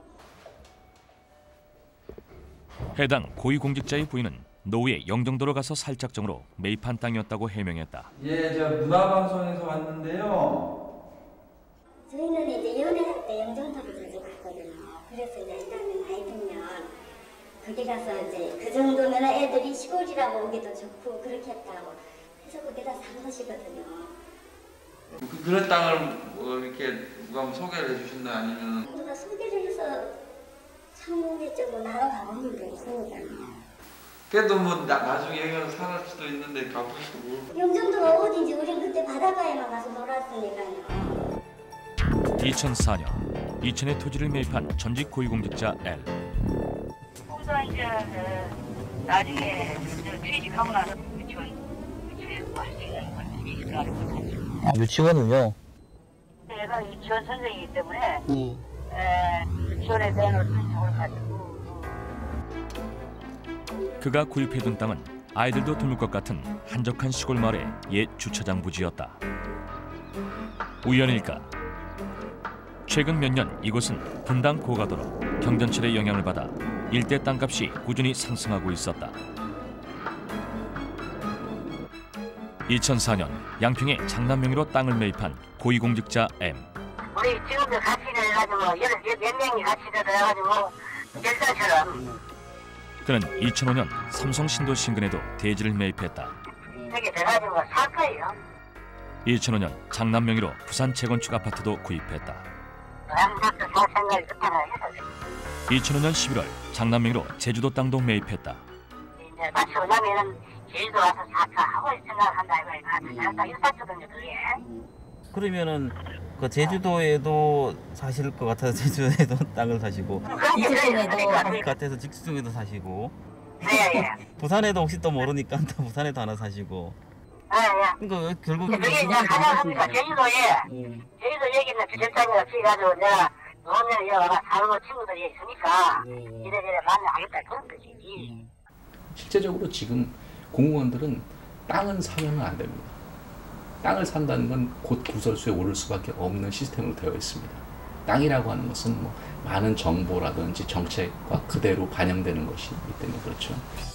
해당 고위공직자의 부인은 노후에 영종도로 가서 살짝정으로 매입한 땅이었다고 해명했다. 예, 저 문화방송에서 왔는데요. 저희는 이제 연애할 때 영종도를 자주 갔거든요. 그래서 이제 일단은 나이 들면 거기 가서 이제 그 정도면 애들이 시골이라고 오기도 좋고 그렇게 했다고 해서 거기다 산 것이거든요. 그, 그런 땅을 뭐 이렇게 누가 뭐 소개를 해주신다 아니면 누가 소개를 해서 창문에 쪽으로 나가보면 되겠습니다. 그래도 뭐 나, 나중에 여기 가서 살 수도 있는데 가보시고. 영종도가 어딘지 우린 그때 바닷가에만 가서 놀았으니까요. 이천사 년 이천의 토지를 매입한 전직 고위공직자 L. 공사이자는 나중에 취직하고 나서 유치원 유치원 할 수 있는 건 유치원은요? 내가 유치원 선생이기 때문에 네. 에, 유치원에 대한 신청을 가지고 그가 구입해둔 땅은 아이들도 드물 것 같은 한적한 시골 마을의 옛 주차장 부지였다. 우연일까? 최근 몇 년 이곳은 분당 고가도로 경전철의 영향을 받아 일대 땅값이 꾸준히 상승하고 있었다. 이천사 년 양평에 장남 명의로 땅을 매입한 고위공직자 M. 우리 지금도 같이 해가지고 여러 몇 명이 같이 해가지고 결단처럼 그는 이천오 년 삼성 신도 신근에도 대지를 매입했다. 저기 돼가지고 살 거예요. 이천오 년 장남 명의로 부산 재건축 아파트도 구입했다. 이천오 년 십일월 장남 명의로 제주도 땅도 매입했다. 이제 마치고 나면은 제주도 와서 사차하고 생각한다 이거 내가 인사주던데 그게. 그러면은 그 제주도에도 사실 것 같아서 제주도에도 땅을 사시고 직수동에도 같아서 직수동에도 사시고 부산에도 혹시 또 모르니까 또 부산에도 하나 사시고. 그러니까 결국 그게 이제 가능합니다. 제주도에 제주도 여기 있는 주택장이 없어가지고 내가 노원에 와가 살고 친구들이 있으니까 이래저래 만나겠다 그런 뜻이지. 실제적으로 지금 공무원들은 땅을 사면은 안 됩니다. 땅을 산다는 건 곧 구설수에 오를 수밖에 없는 시스템으로 되어 있습니다. 땅이라고 하는 것은 뭐 많은 정보라든지 정책과 그대로 반영되는 것이기 때문에 그렇죠.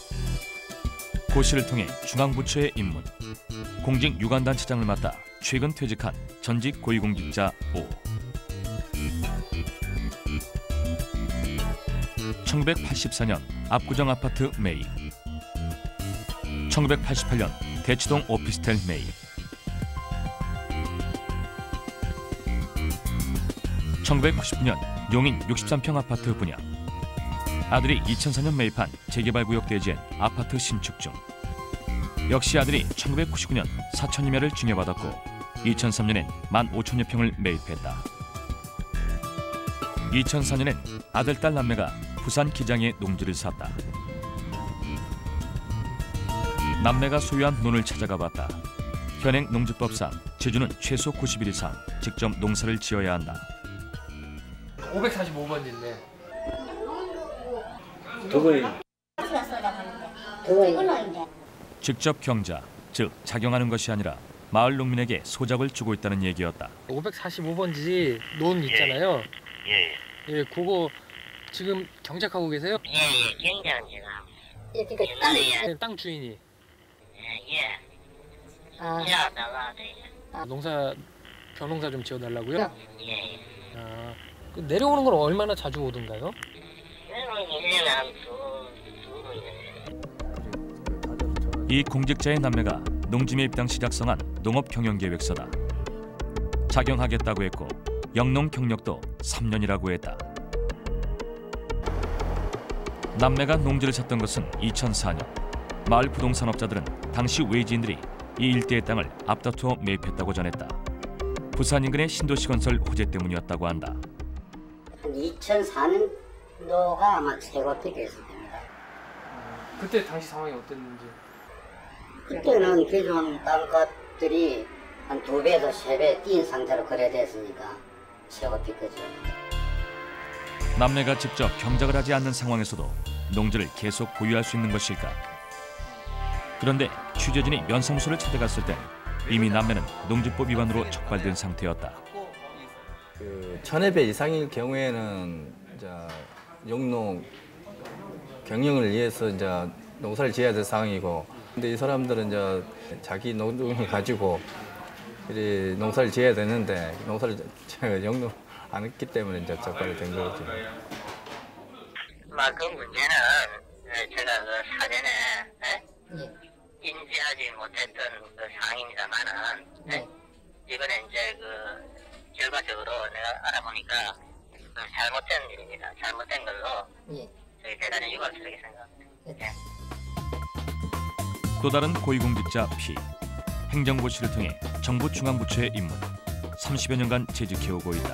고 씨를 통해 중앙부처에 입문, 공직 유관단체장을 맡다 최근 퇴직한 전직 고위공직자 오. 천구백팔십사 년 압구정 아파트 매입, 천구백팔십팔 년 대치동 오피스텔 매입, 천구백구십구 년 용인 육십삼 평 아파트 분양, 아들이 이천사 년 매입한 재개발구역 대지엔 아파트 신축 중. 역시 아들이 천구백구십구 년 사천여 매를 증여받았고 이천삼 년엔 만 오천여 평을 매입했다. 이천사 년엔 아들, 딸, 남매가 부산 기장에 농지를 샀다. 남매가 소유한 논을 찾아가 봤다. 현행 농지법상 제주는 최소 구십 일 이상 직접 농사를 지어야 한다. 오백사십오 번지인데 그거에 직접 경자, 즉 작용하는 것이 아니라 마을 농민에게 소작을 주고 있다는 얘기였다. 오백사십오 번지 논 있잖아요. 예. 예, 그거 지금 경작하고 계세요? 예, 예, 경작은 제가. 예, 그러니까 땅, 땅 주인이. 예, 예. 아. 일하다가 네. 농사 벼농사 좀 지어달라고요? 예, 예. 아, 그 내려오는 건 얼마나 자주 오던가요? 일 년에 한두두 번. 이 공직자의 남매가 농지 매입 당시 작성한 농업경영계획서다. 작용하겠다고 했고 영농 경력도 삼 년이라고 했다. 남매가 농지를 샀던 것은 이천사 년. 마을 부동산업자들은 당시 외지인들이 이 일대의 땅을 앞다투어 매입했다고 전했다. 부산 인근의 신도시 건설 호재 때문이었다고 한다. 한 이천사 년도가 아마 최고 피크였을 겁니다. 그때 당시 상황이 어땠는지. 그때는 기존 땅값들이 한 두 배에서 세 배 뛴 상태로 거래됐으니까 최고 피크죠. 남매가 직접 경작을 하지 않는 상황에서도 농지를 계속 보유할 수 있는 것일까? 그런데 취재진이 면사무소를 찾아갔을 때 이미 남매는 농지법 위반으로 적발된 상태였다. 그 천여 배 이상일 경우에는 이제 영농 경영을 위해서 이제 농사를 지어야 될 상황이고, 근데 이 사람들은 이제 자기 농을 가지고 이리 농사를 지어야 되는데 농사를 영농 안 했기 때문에 이제 적발이 된 거죠. 막 그 문제는 제가 그 사전에 에? 인지하지 못했던 그 사항입니다만은 네. 이번에 이제 그 결과적으로 내가 알아보니까 그 잘못된 일입니다. 잘못된 걸로 예. 저희 대단히 유감스럽게 생각합니다. 예. 또 다른 고위공직자 P. 행정고시를 통해 정부 중앙부처에 입문. 삼십여 년간 재직해오고 있다.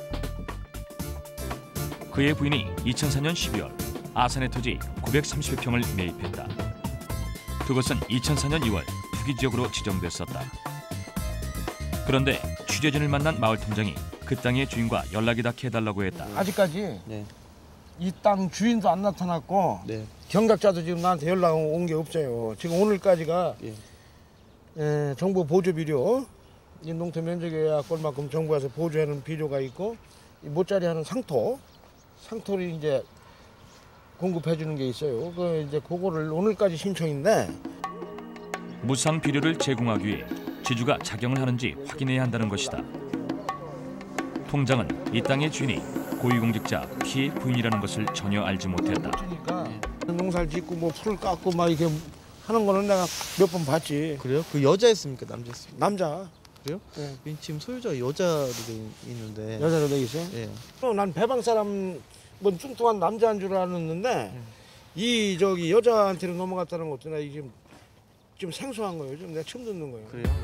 그의 부인이 이천사 년 십이월 아산의 토지 구백삼십 평을 매입했다. 그것은 이천사 년 이월 투기지역으로 지정됐었다. 그런데 취재진을 만난 마을통장이 그 땅의 주인과 연락이 닿게 해달라고 했다. 아직까지 네. 이 땅 주인도 안 나타났고 네. 경작자도 지금 나한테 연락 온 게 없어요. 지금 오늘까지가 예. 에, 정부 보조 비료, 이 농토 면적에 꼴만큼 정부에서 보조하는 비료가 있고, 이 모짜리 하는 상토, 상토를 이제 공급해 주는 게 있어요. 그 이제 그거를 오늘까지 신청인데. 무상 비료를 제공하기 위해 지주가 작용을 하는지 확인해야 한다는 것이다. 통장은 이 땅의 주인이 고위공직자 P의 부인이라는 것을 전혀 알지 못했다. 농사를 짓고 뭐 풀을 깎고 막 이렇게 하는 거는 내가 몇 번 봤지. 그래요? 그 여자였습니까? 남자였습니까? 남자. 그래요? 네. 지금 소유자가 여자로 돼 있는데. 여자로 돼 있어요? 예. 난 배방 사람 뭐 뚱뚱한 남자인 줄 알았는데 음. 이 저기 여자한테로 넘어갔다는 것도 나 이게 좀 생소한 거예요. 좀 내가 처음 듣는 거예요. 그래요?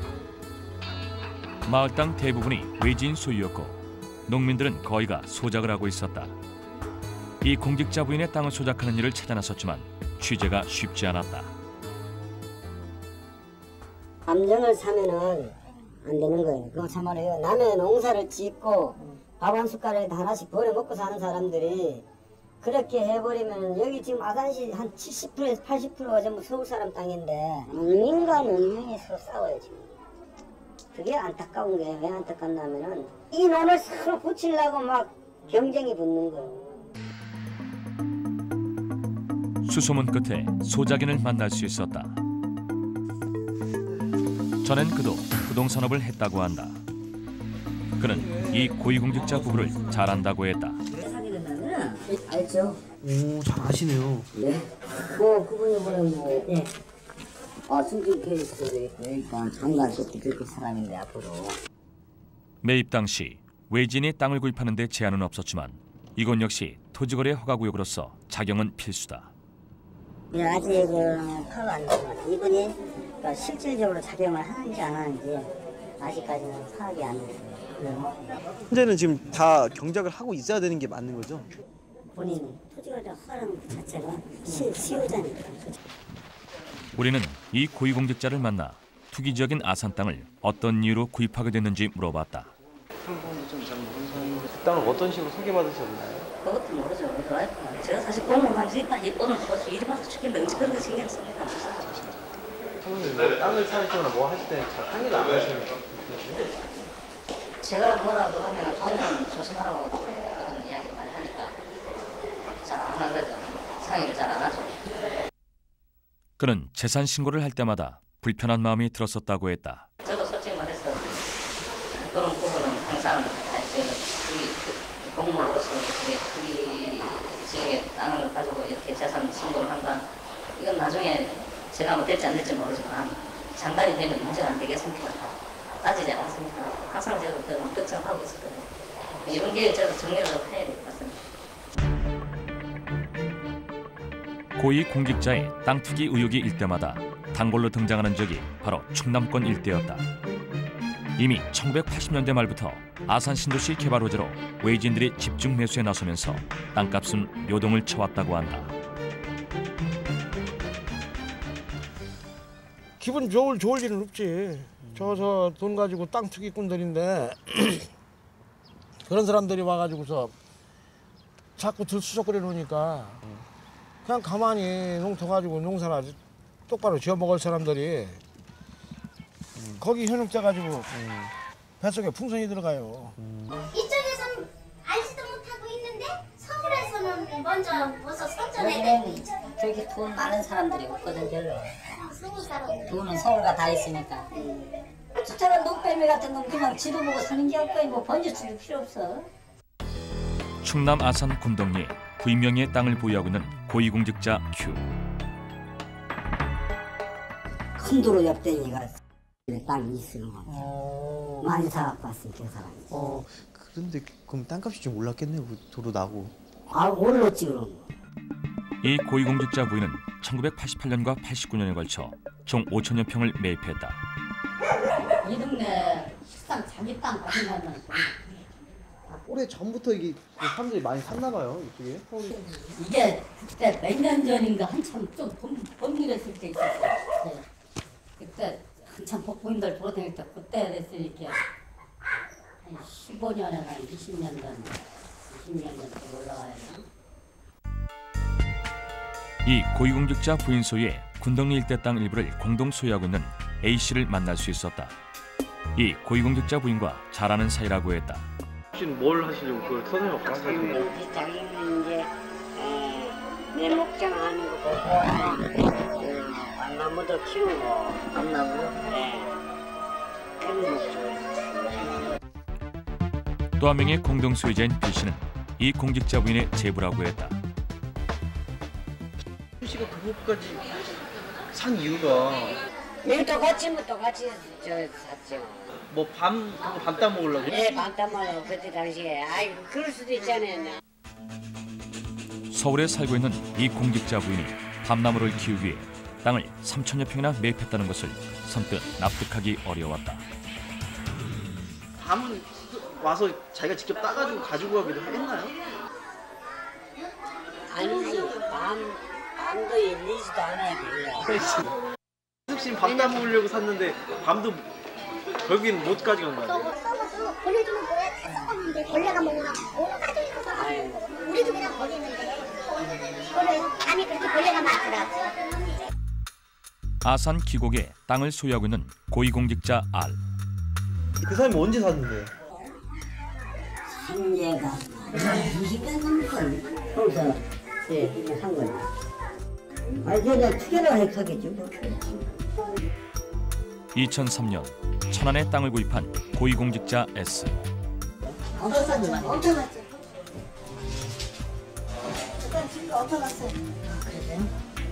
마을 땅 대부분이 외지인 소유였고 농민들은 거의가 소작을 하고 있었다. 이 공직자 부인의 땅을 소작하는 일을 찾아 나섰지만 취재가 쉽지 않았다. 감정을 사면은 안 되는 거예요. 그거 참말이에요. 남의 농사를 짓고 밥 한 숟가락에 하나씩 버려 먹고 사는 사람들이 그렇게 해버리면 여기 지금 아산시 한 칠십 퍼센트에서 팔십 퍼센트가 전부 서울 사람 땅인데 운명과 운명이 서로 싸워요 지금. 그게 안타까운 게 왜 안타깝냐면은 이 논을 서로 붙이려고 막 경쟁이 붙는 거예요. 수소문 끝에 소작인을 만날 수 있었다. 전엔 그도 부동산업을 했다고 한다. 그는 이 고위공직자 부부를 잘 안다고 했다. 사귀게 된다면 알죠? 오, 잘 아시네요. 네. 뭐 그분이 뭐는 뭐 예. 아 승진 케이스도 있고 그러니까 장관 때도 그렇게 사람인데 앞으로. 매입 당시 외지인이 땅을 구입하는 데 제한은 없었지만 이건 역시 토지거래 허가구역으로서 작용은 필수다. 네, 아직은 파악 안 되고 이분이 그러니까 실질적으로 작용을 하는지 안 하는지 아직까지는 파악이 안 됐어요. 현재는 지금 다 경작을 하고 있어야 되는 게 맞는 거죠? 본인이 토지거래 허가라는 것 자체가 시, 시효자니까. 우리는 이 고위공직자를 만나 투기 지역인 아산 땅을 어떤 이유로 구입하게 됐는지 물어봤다. 그 땅을 어떤 식으로 소개받으셨나요? 그것도 모르죠. 그거 제가 사실 공무원 지금까지 오늘 벌써 일이 와서 죽게 명치 그런 거 신경 씁니다. 사모님 뭐 땅을 사시거나 뭐 하실 때 잘 상의를 안 하시는 거예요? 제가 뭐라고 하면 돈은 조심하라고 그런 이야기 많이 하니까 잘 안 하거든. 상의를 잘 안 하죠. 그는 재산 신고를 할 때마다 불편한 마음이 들었었다고 했다. 저도 솔직히 말해서 그런 부분은 항상 공무원으로서 투기 지역에 땅을 가지고 이렇게 재산 신고를 한다. 이건 나중에 제가 뭐 될지 안 될지 모르지만 장관이 되면 문제가 안 되겠습니까? 따지지 않았습니까? 항상 제가 그런 걱정하고 있었거든요. 이런 게 저도 정리를 해야 될 것 같습니다. 고위 공직자의 땅 투기 의혹이 일 때마다 단골로 등장하는 적이 바로 충남권 일대였다. 이미 천구백팔십 년대 말부터 아산 신도시 개발 호재로 외지인들이 집중 매수에 나서면서 땅값은 요동을 쳐왔다고 한다. 기분 좋을 좋을 일은 없지. 저서 돈 가지고 땅 투기꾼들인데 그런 사람들이 와가지고서 자꾸 들수적거려 놓으니까 그냥 가만히 농토 가지고 농사나 똑바로 지어 먹을 사람들이 거기 현혹돼 가지고 뱃속에 풍선이 들어가요. 이쪽에서는 알지도 못하고 있는데 서울에서는 먼저 벌써 선전해야 되고 있잖아. 저렇게 돈 많은 사람들이 없거든 별로. 서울 사람들. 돈은 서울가 다 있으니까. 주택은 녹뱀이 같은 놈 그냥 지도 보고 사는 게 없고 뭐 번지수도 필요 없어. 충남 아산 군덕리에 부인 명의의 땅을 보유하고 있는 고위공직자 큐. 큰 도로 옆대니가 땅이 있으면 어... 많이 사갖고 왔으니까 사람이. 어, 그런데 그럼 땅값이 좀 올랐겠네요. 도로 나고. 아 올랐지 그럼. 이 고위공직자 부인은 천구백팔십팔 년과 팔십구 년에 걸쳐 총 오천여 평을 매입했다. 이 동네 식당 자기 땅 가진 것만. 올해 전부터 이게 사람들이 많이 샀나 봐요 이쪽에. 이게 그때 몇 년 전인가 한참 좀 범일했을 때 있었어. 네. 그때 한참 복부인들 돌아다닐 때 그때 됐으니까 한 십오 년에나 이십 년 전, 이십 년 전쯤 올라가야 되나? 이 고위공직자 부인 소유의 군덕리 일대 땅 일부를 공동 소유하고 있는 A씨를 만날 수 있었다. 이 고위공직자 부인과 잘 아는 사이라고 했다. 혹시는 뭘 하시려고 그걸 선생님 없이 하시는 자기는 이제 내 목장하는 거 보고 밤나무도 키우고 밤나무 그런 목장. 또 한 명의 공동 소유자인 B씨는 이 공직자 부인의 제부라고 했다. 씨가 그것까지 산 이유가 늘 똑같이 뭐 똑같이 저 샀죠. 뭐 밤 밤 따 먹으려고? 네, 밤 따 먹으려고 그때 당시에. 아이 그럴 수도 있잖아요. 서울에 살고 있는 이 공직자 부인이 밤나무를 키우기 위해 땅을 삼천여 평이나 매입했다는 것을 선뜻 납득하기 어려웠다. 밤 와서 자기가 직접 따가지고 가지고 가기도 했나요? 아니지, 밤 밤도 일리지도 않아요. 혹시 밤 따 먹으려고 샀는데 밤도 결국엔 못 가져간 거예요? 뭐 보내주는 거야 다 썩었는데 벌레가 먹으나 오늘 가정에 가서 우리도 그냥 버리는데 그거를 감이 그렇게 벌레가 많더라고. 아산 기곡에 땅을 소유하고 있는 고위공직자 R. 그 사람이 언제 샀는데? 상례가 이십 년 넘건 거기서 예, 산 거야. 아니 그냥 투자를 하겠죠. 이천삼 년 천안에 땅을 구입한 고위공직자 S. 엄청 샀지? 엄청 샀지. 그때 지금 엄청 샀어요. 그래요?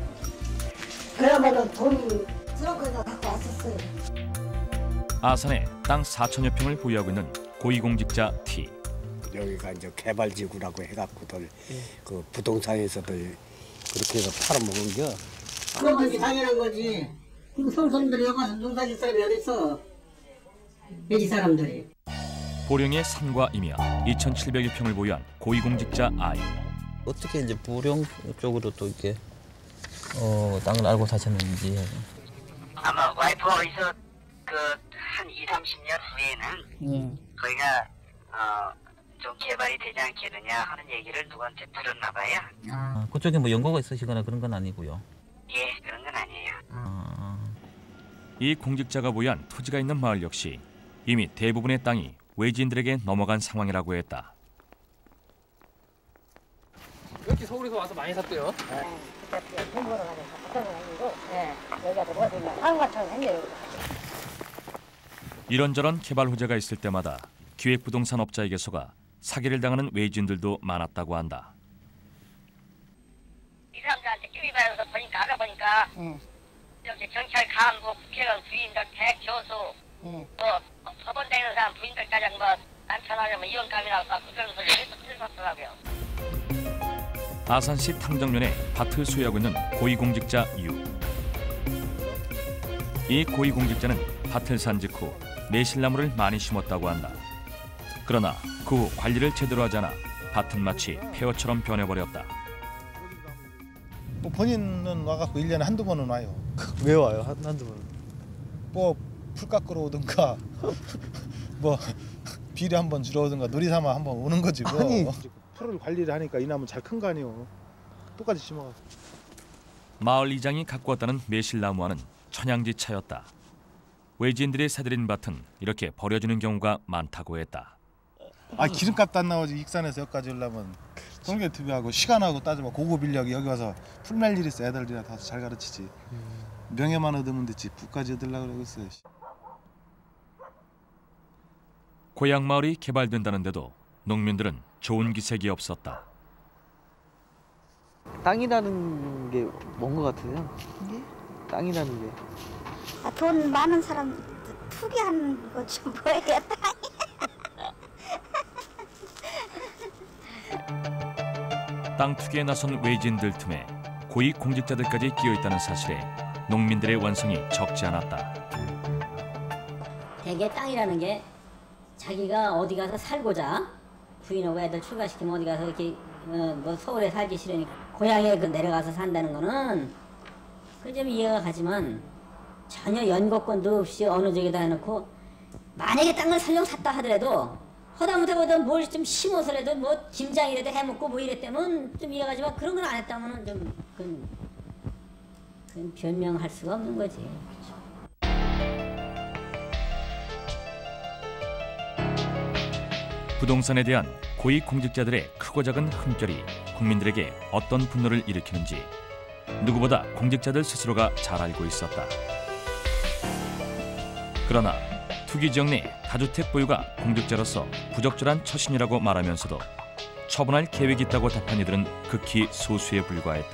그래야만 돈 트렁크에다 갖고 왔었어요. 아산에 땅 사천여 평을 보유하고 있는 고위공직자 T. 여기가 이제 개발지구라고 해갖고들 그 부동산에서들 그렇게 해서 팔아먹은 게. 그거는 당연한 거지. 그 성성들이 여기 와서 농사 질 사람이 어디 있어? 여기 사람들이. 보령의 산과 임야 이천칠백여 평을 보유한 고위공직자 I. 어떻게 이제 보령 쪽으로 또 이렇게 어, 땅을 알고 사셨는지. 아마 와이프가 어디서 그 한 이삼십 년 후에는 예. 거기가 어, 좀 개발이 되지 않겠느냐 하는 얘기를 누구한테 들었나 봐요. 아, 그쪽에 뭐 연고가 있으시거나 그런 건 아니고요. 예, 그런 건 아니에요. 아. 이 공직자가 보유한 토지가 있는 마을 역시 이미 대부분의 땅이 외지인들에게 넘어간 상황이라고 했다. 여기 서울에서 와서 많이 샀대요. 네, 그때 돈 벌어 가지고 갔던 건 아니고, 네, 여기가 뭐가 되면 상가처럼 생겨요. 이런저런 개발 호재가 있을 때마다 기획부동산 업자에게서가 사기를 당하는 외지인들도 많았다고 한다. 이 사람들한테 끼리 가서 보니까 알아보니까 응. 여기 경찰 간부, 국회의원 부인들, 백 교수, 응. 또 법원 다니는 사람 부인들까지 뭐 남편하려면 이혼감이라고 그런 소리를 들었더라고요. 아산시 탕정면에 밭을 소유하고 있는 고위공직자 U. 이 고위공직자는 밭을 산 직후 매실나무를 많이 심었다고 한다. 그러나 그 후 관리를 제대로 하지 않아 밭은 마치 폐허처럼 변해버렸다. 뭐 본인은 와갖고 일 년에 한두 번은 와요. 왜 와요? 한, 한두 번? 뭐 풀 깎으러 오든가 뭐 비료 한번 주러 오든가 놀이 삼아 한번 오는 거지 뭐. 아니 풀을 관리를 하니까 이 나무 잘 큰 거 아니에요. 똑같이 심어. 마을 이장이 갖고 왔다는 매실나무와는 천양지차였다. 외지인들이 사들인 밭은 이렇게 버려지는 경우가 많다고 했다. 아 기름값도 안 나오지 익산에서 여기까지 오려면 동계 투비하고 시간하고 따지면 고급 인력이 여기 와서 풀 멜 일 있어 애들이나 다 잘 가르치지. 음. 명예만 얻으면 됐지 붓까지 얻으려고 그러고 있어요. 고향 마을이 개발된다는데도 농민들은 좋은 기색이 없었다. 땅이라는 게 뭔 것 같으세요? 네? 땅이라는 게. 아, 돈 많은 사람 투기하는 거 좀 보여야겠다. 땅 투기에 나선 외지인들 틈에 고위 공직자들까지 끼어 있다는 사실에 농민들의 완성이 적지 않았다. 대개 땅이라는 게 자기가 어디 가서 살고자 부인하고 애들 출가시키면 어디 가서 이렇게 어, 뭐 서울에 살기 싫으니까 고향에 그 내려가서 산다는 거는 그 좀 이해가 가지만 전혀 연고권도 없이 어느 쪽에다 해놓고 만약에 땅을 살려고 샀다 하더라도 허다못하고도 뭘 좀 심어서라도 뭐 김장이라도 해먹고 뭐 이랬다면 좀 이해가 가지만 그런 건 안 했다면 좀 그건, 그건 변명할 수가 없는 거지. 부동산에 대한 고위 공직자들의 크고 작은 흠결이 국민들에게 어떤 분노를 일으키는지 누구보다 공직자들 스스로가 잘 알고 있었다. 그러나 투기 지역 내 다주택 보유가 공직자로서 부적절한 처신이라고 말하면서도 처분할 계획이 있다고 답한 이들은 극히 소수에 불과했다.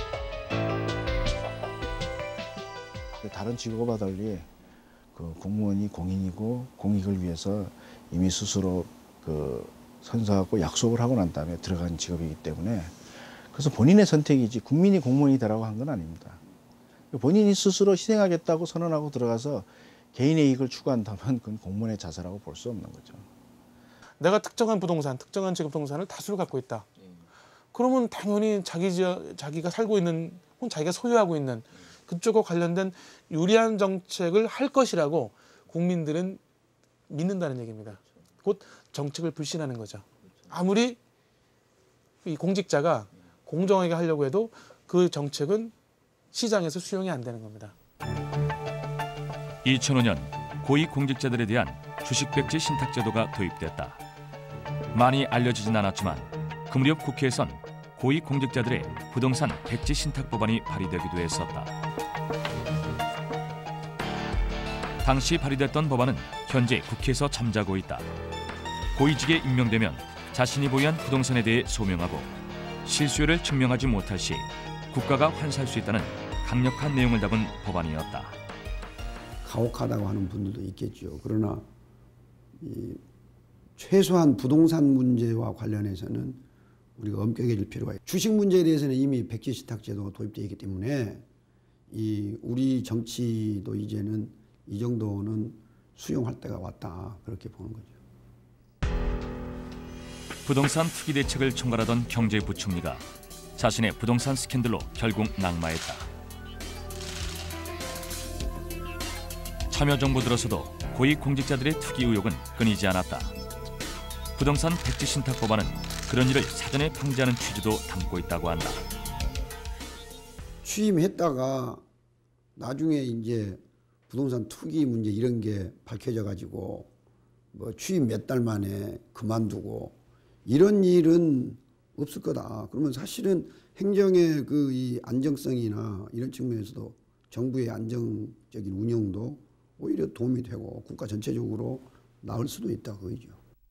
다른 직업과 달리 그 공무원이 공인이고 공익을 위해서 이미 스스로 그 선서하고 약속을 하고 난 다음에 들어간 직업이기 때문에 그래서 본인의 선택이지 국민이 공무원이 되라고 한 건 아닙니다. 본인이 스스로 희생하겠다고 선언하고 들어가서 개인의 이익을 추구한다면 그건 공무원의 자세라고 볼 수 없는 거죠. 내가 특정한 부동산, 특정한 직업 부동산을 다수를 갖고 있다. 그러면 당연히 자기 지역, 자기가 살고 있는 혹은 자기가 소유하고 있는 그쪽과 관련된 유리한 정책을 할 것이라고 국민들은 믿는다는 얘기입니다. 곧 정책을 불신하는 거죠. 아무리 이 공직자가 공정하게 하려고 해도 그 정책은 시장에서 수용이 안 되는 겁니다. 이천오 년 고위공직자들에 대한 주식백지 신탁제도가 도입됐다. 많이 알려지진 않았지만 그 무렵 국회에선 고위공직자들의 부동산 백지 신탁 법안이 발의되기도 했었다. 당시 발의됐던 법안은 현재 국회에서 잠자고 있다. 고위직에 임명되면 자신이 보유한 부동산에 대해 소명하고 실수요를 증명하지 못할 시 국가가 환수할 수 있다는 강력한 내용을 담은 법안이었다. 가혹하다고 하는 분들도 있겠죠. 그러나 이 최소한 부동산 문제와 관련해서는 우리가 엄격해질 필요가 있고, 주식 문제에 대해서는 이미 백지 신탁 제도가 도입되어 있기 때문에 이 우리 정치도 이제는 이 정도는 수용할 때가 왔다, 그렇게 보는 거죠. 부동산 투기 대책을 총괄하던 경제부총리가 자신의 부동산 스캔들로 결국 낙마했다. 참여정부 들어서도 고위공직자들의 투기 의혹은 끊이지 않았다. 부동산 백지 신탁 법안은 그런 일을 사전에 방지하는 취지도 담고 있다고 한다. 취임했다가 나중에 이제 부동산 투기 문제 이런 게 밝혀져 가지고 뭐 취임 몇 달 만에 그만두고 이런 일은 없을 거다. 그러면 사실은 행정의 그 이 안정성이나 이런 측면에서도 정부의 안정적인 운영도 오히려 도움이 되고 국가 전체적으로 나을 수도 있다 그거죠.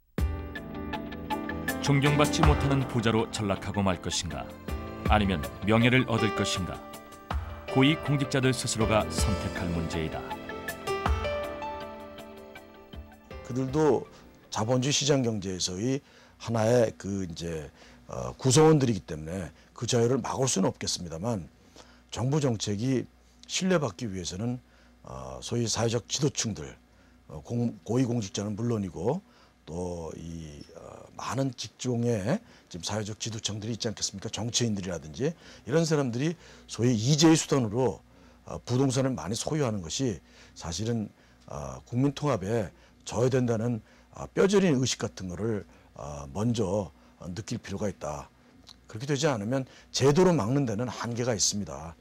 존경받지 못하는 부자로 전락하고 말 것인가, 아니면 명예를 얻을 것인가, 고위 공직자들 스스로가 선택할 문제이다. 그들도 자본주의 시장 경제에서의 하나의 그 이제 어, 구성원들이기 때문에 그 자유를 막을 수는 없겠습니다만, 정부 정책이 신뢰받기 위해서는 어, 소위 사회적 지도층들, 어, 공, 고위공직자는 물론이고 또 이 어, 많은 직종의 지금 사회적 지도층들이 있지 않겠습니까? 정치인들이라든지 이런 사람들이 소위 이재의 수단으로 어, 부동산을 많이 소유하는 것이 사실은 어, 국민 통합에 저해된다는 어, 뼈저린 의식 같은 거를 어, 먼저 어, 느낄 필요가 있다. 그렇게 되지 않으면 제도로 막는 데는 한계가 있습니다.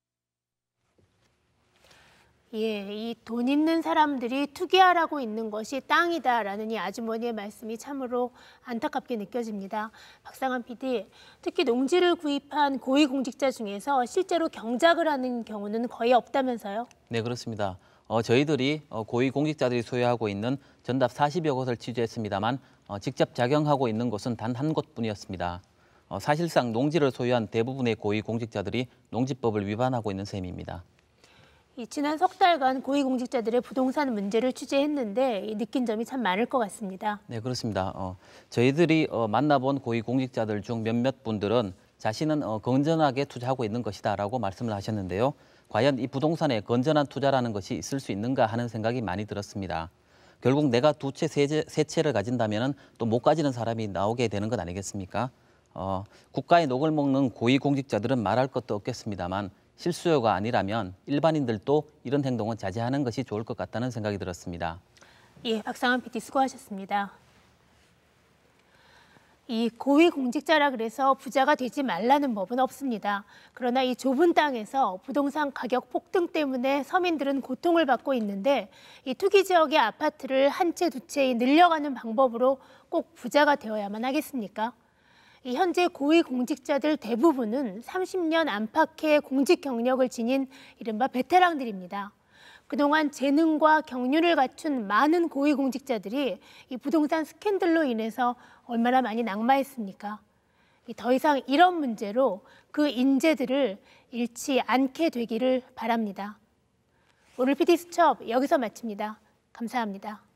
예, 이 돈 있는 사람들이 투기하라고 있는 것이 땅이다라는 이 아주머니의 말씀이 참으로 안타깝게 느껴집니다. 박상환 피디, 특히 농지를 구입한 고위공직자 중에서 실제로 경작을 하는 경우는 거의 없다면서요? 네, 그렇습니다. 어, 저희들이 어, 고위공직자들이 소유하고 있는 전답 사십여 곳을 취재했습니다만 어, 직접 작용하고 있는 곳은 단 한 곳뿐이었습니다. 어, 사실상 농지를 소유한 대부분의 고위공직자들이 농지법을 위반하고 있는 셈입니다. 이 지난 석 달간 고위공직자들의 부동산 문제를 취재했는데 이 느낀 점이 참 많을 것 같습니다. 네, 그렇습니다. 어, 저희들이 어, 만나본 고위공직자들 중 몇몇 분들은 자신은 어, 건전하게 투자하고 있는 것이다라고 말씀을 하셨는데요. 과연 이 부동산에 건전한 투자라는 것이 있을 수 있는가 하는 생각이 많이 들었습니다. 결국 내가 두 채, 세, 세 채를 가진다면 또 못 가지는 사람이 나오게 되는 것 아니겠습니까? 어, 국가의 녹을 먹는 고위공직자들은 말할 것도 없겠습니다만 실수요가 아니라면 일반인들도 이런 행동은 자제하는 것이 좋을 것 같다는 생각이 들었습니다. 예, 박상환 피디 수고하셨습니다. 이 고위공직자라 그래서 부자가 되지 말라는 법은 없습니다. 그러나 이 좁은 땅에서 부동산 가격 폭등 때문에 서민들은 고통을 받고 있는데 이 투기 지역의 아파트를 한 채, 두 채 늘려가는 방법으로 꼭 부자가 되어야만 하겠습니까? 이 현재 고위공직자들 대부분은 삼십 년 안팎의 공직 경력을 지닌 이른바 베테랑들입니다. 그동안 재능과 경륜을 갖춘 많은 고위공직자들이 이 부동산 스캔들로 인해서 얼마나 많이 낙마했습니까? 더 이상 이런 문제로 그 인재들을 잃지 않게 되기를 바랍니다. 오늘 피디수첩 여기서 마칩니다. 감사합니다.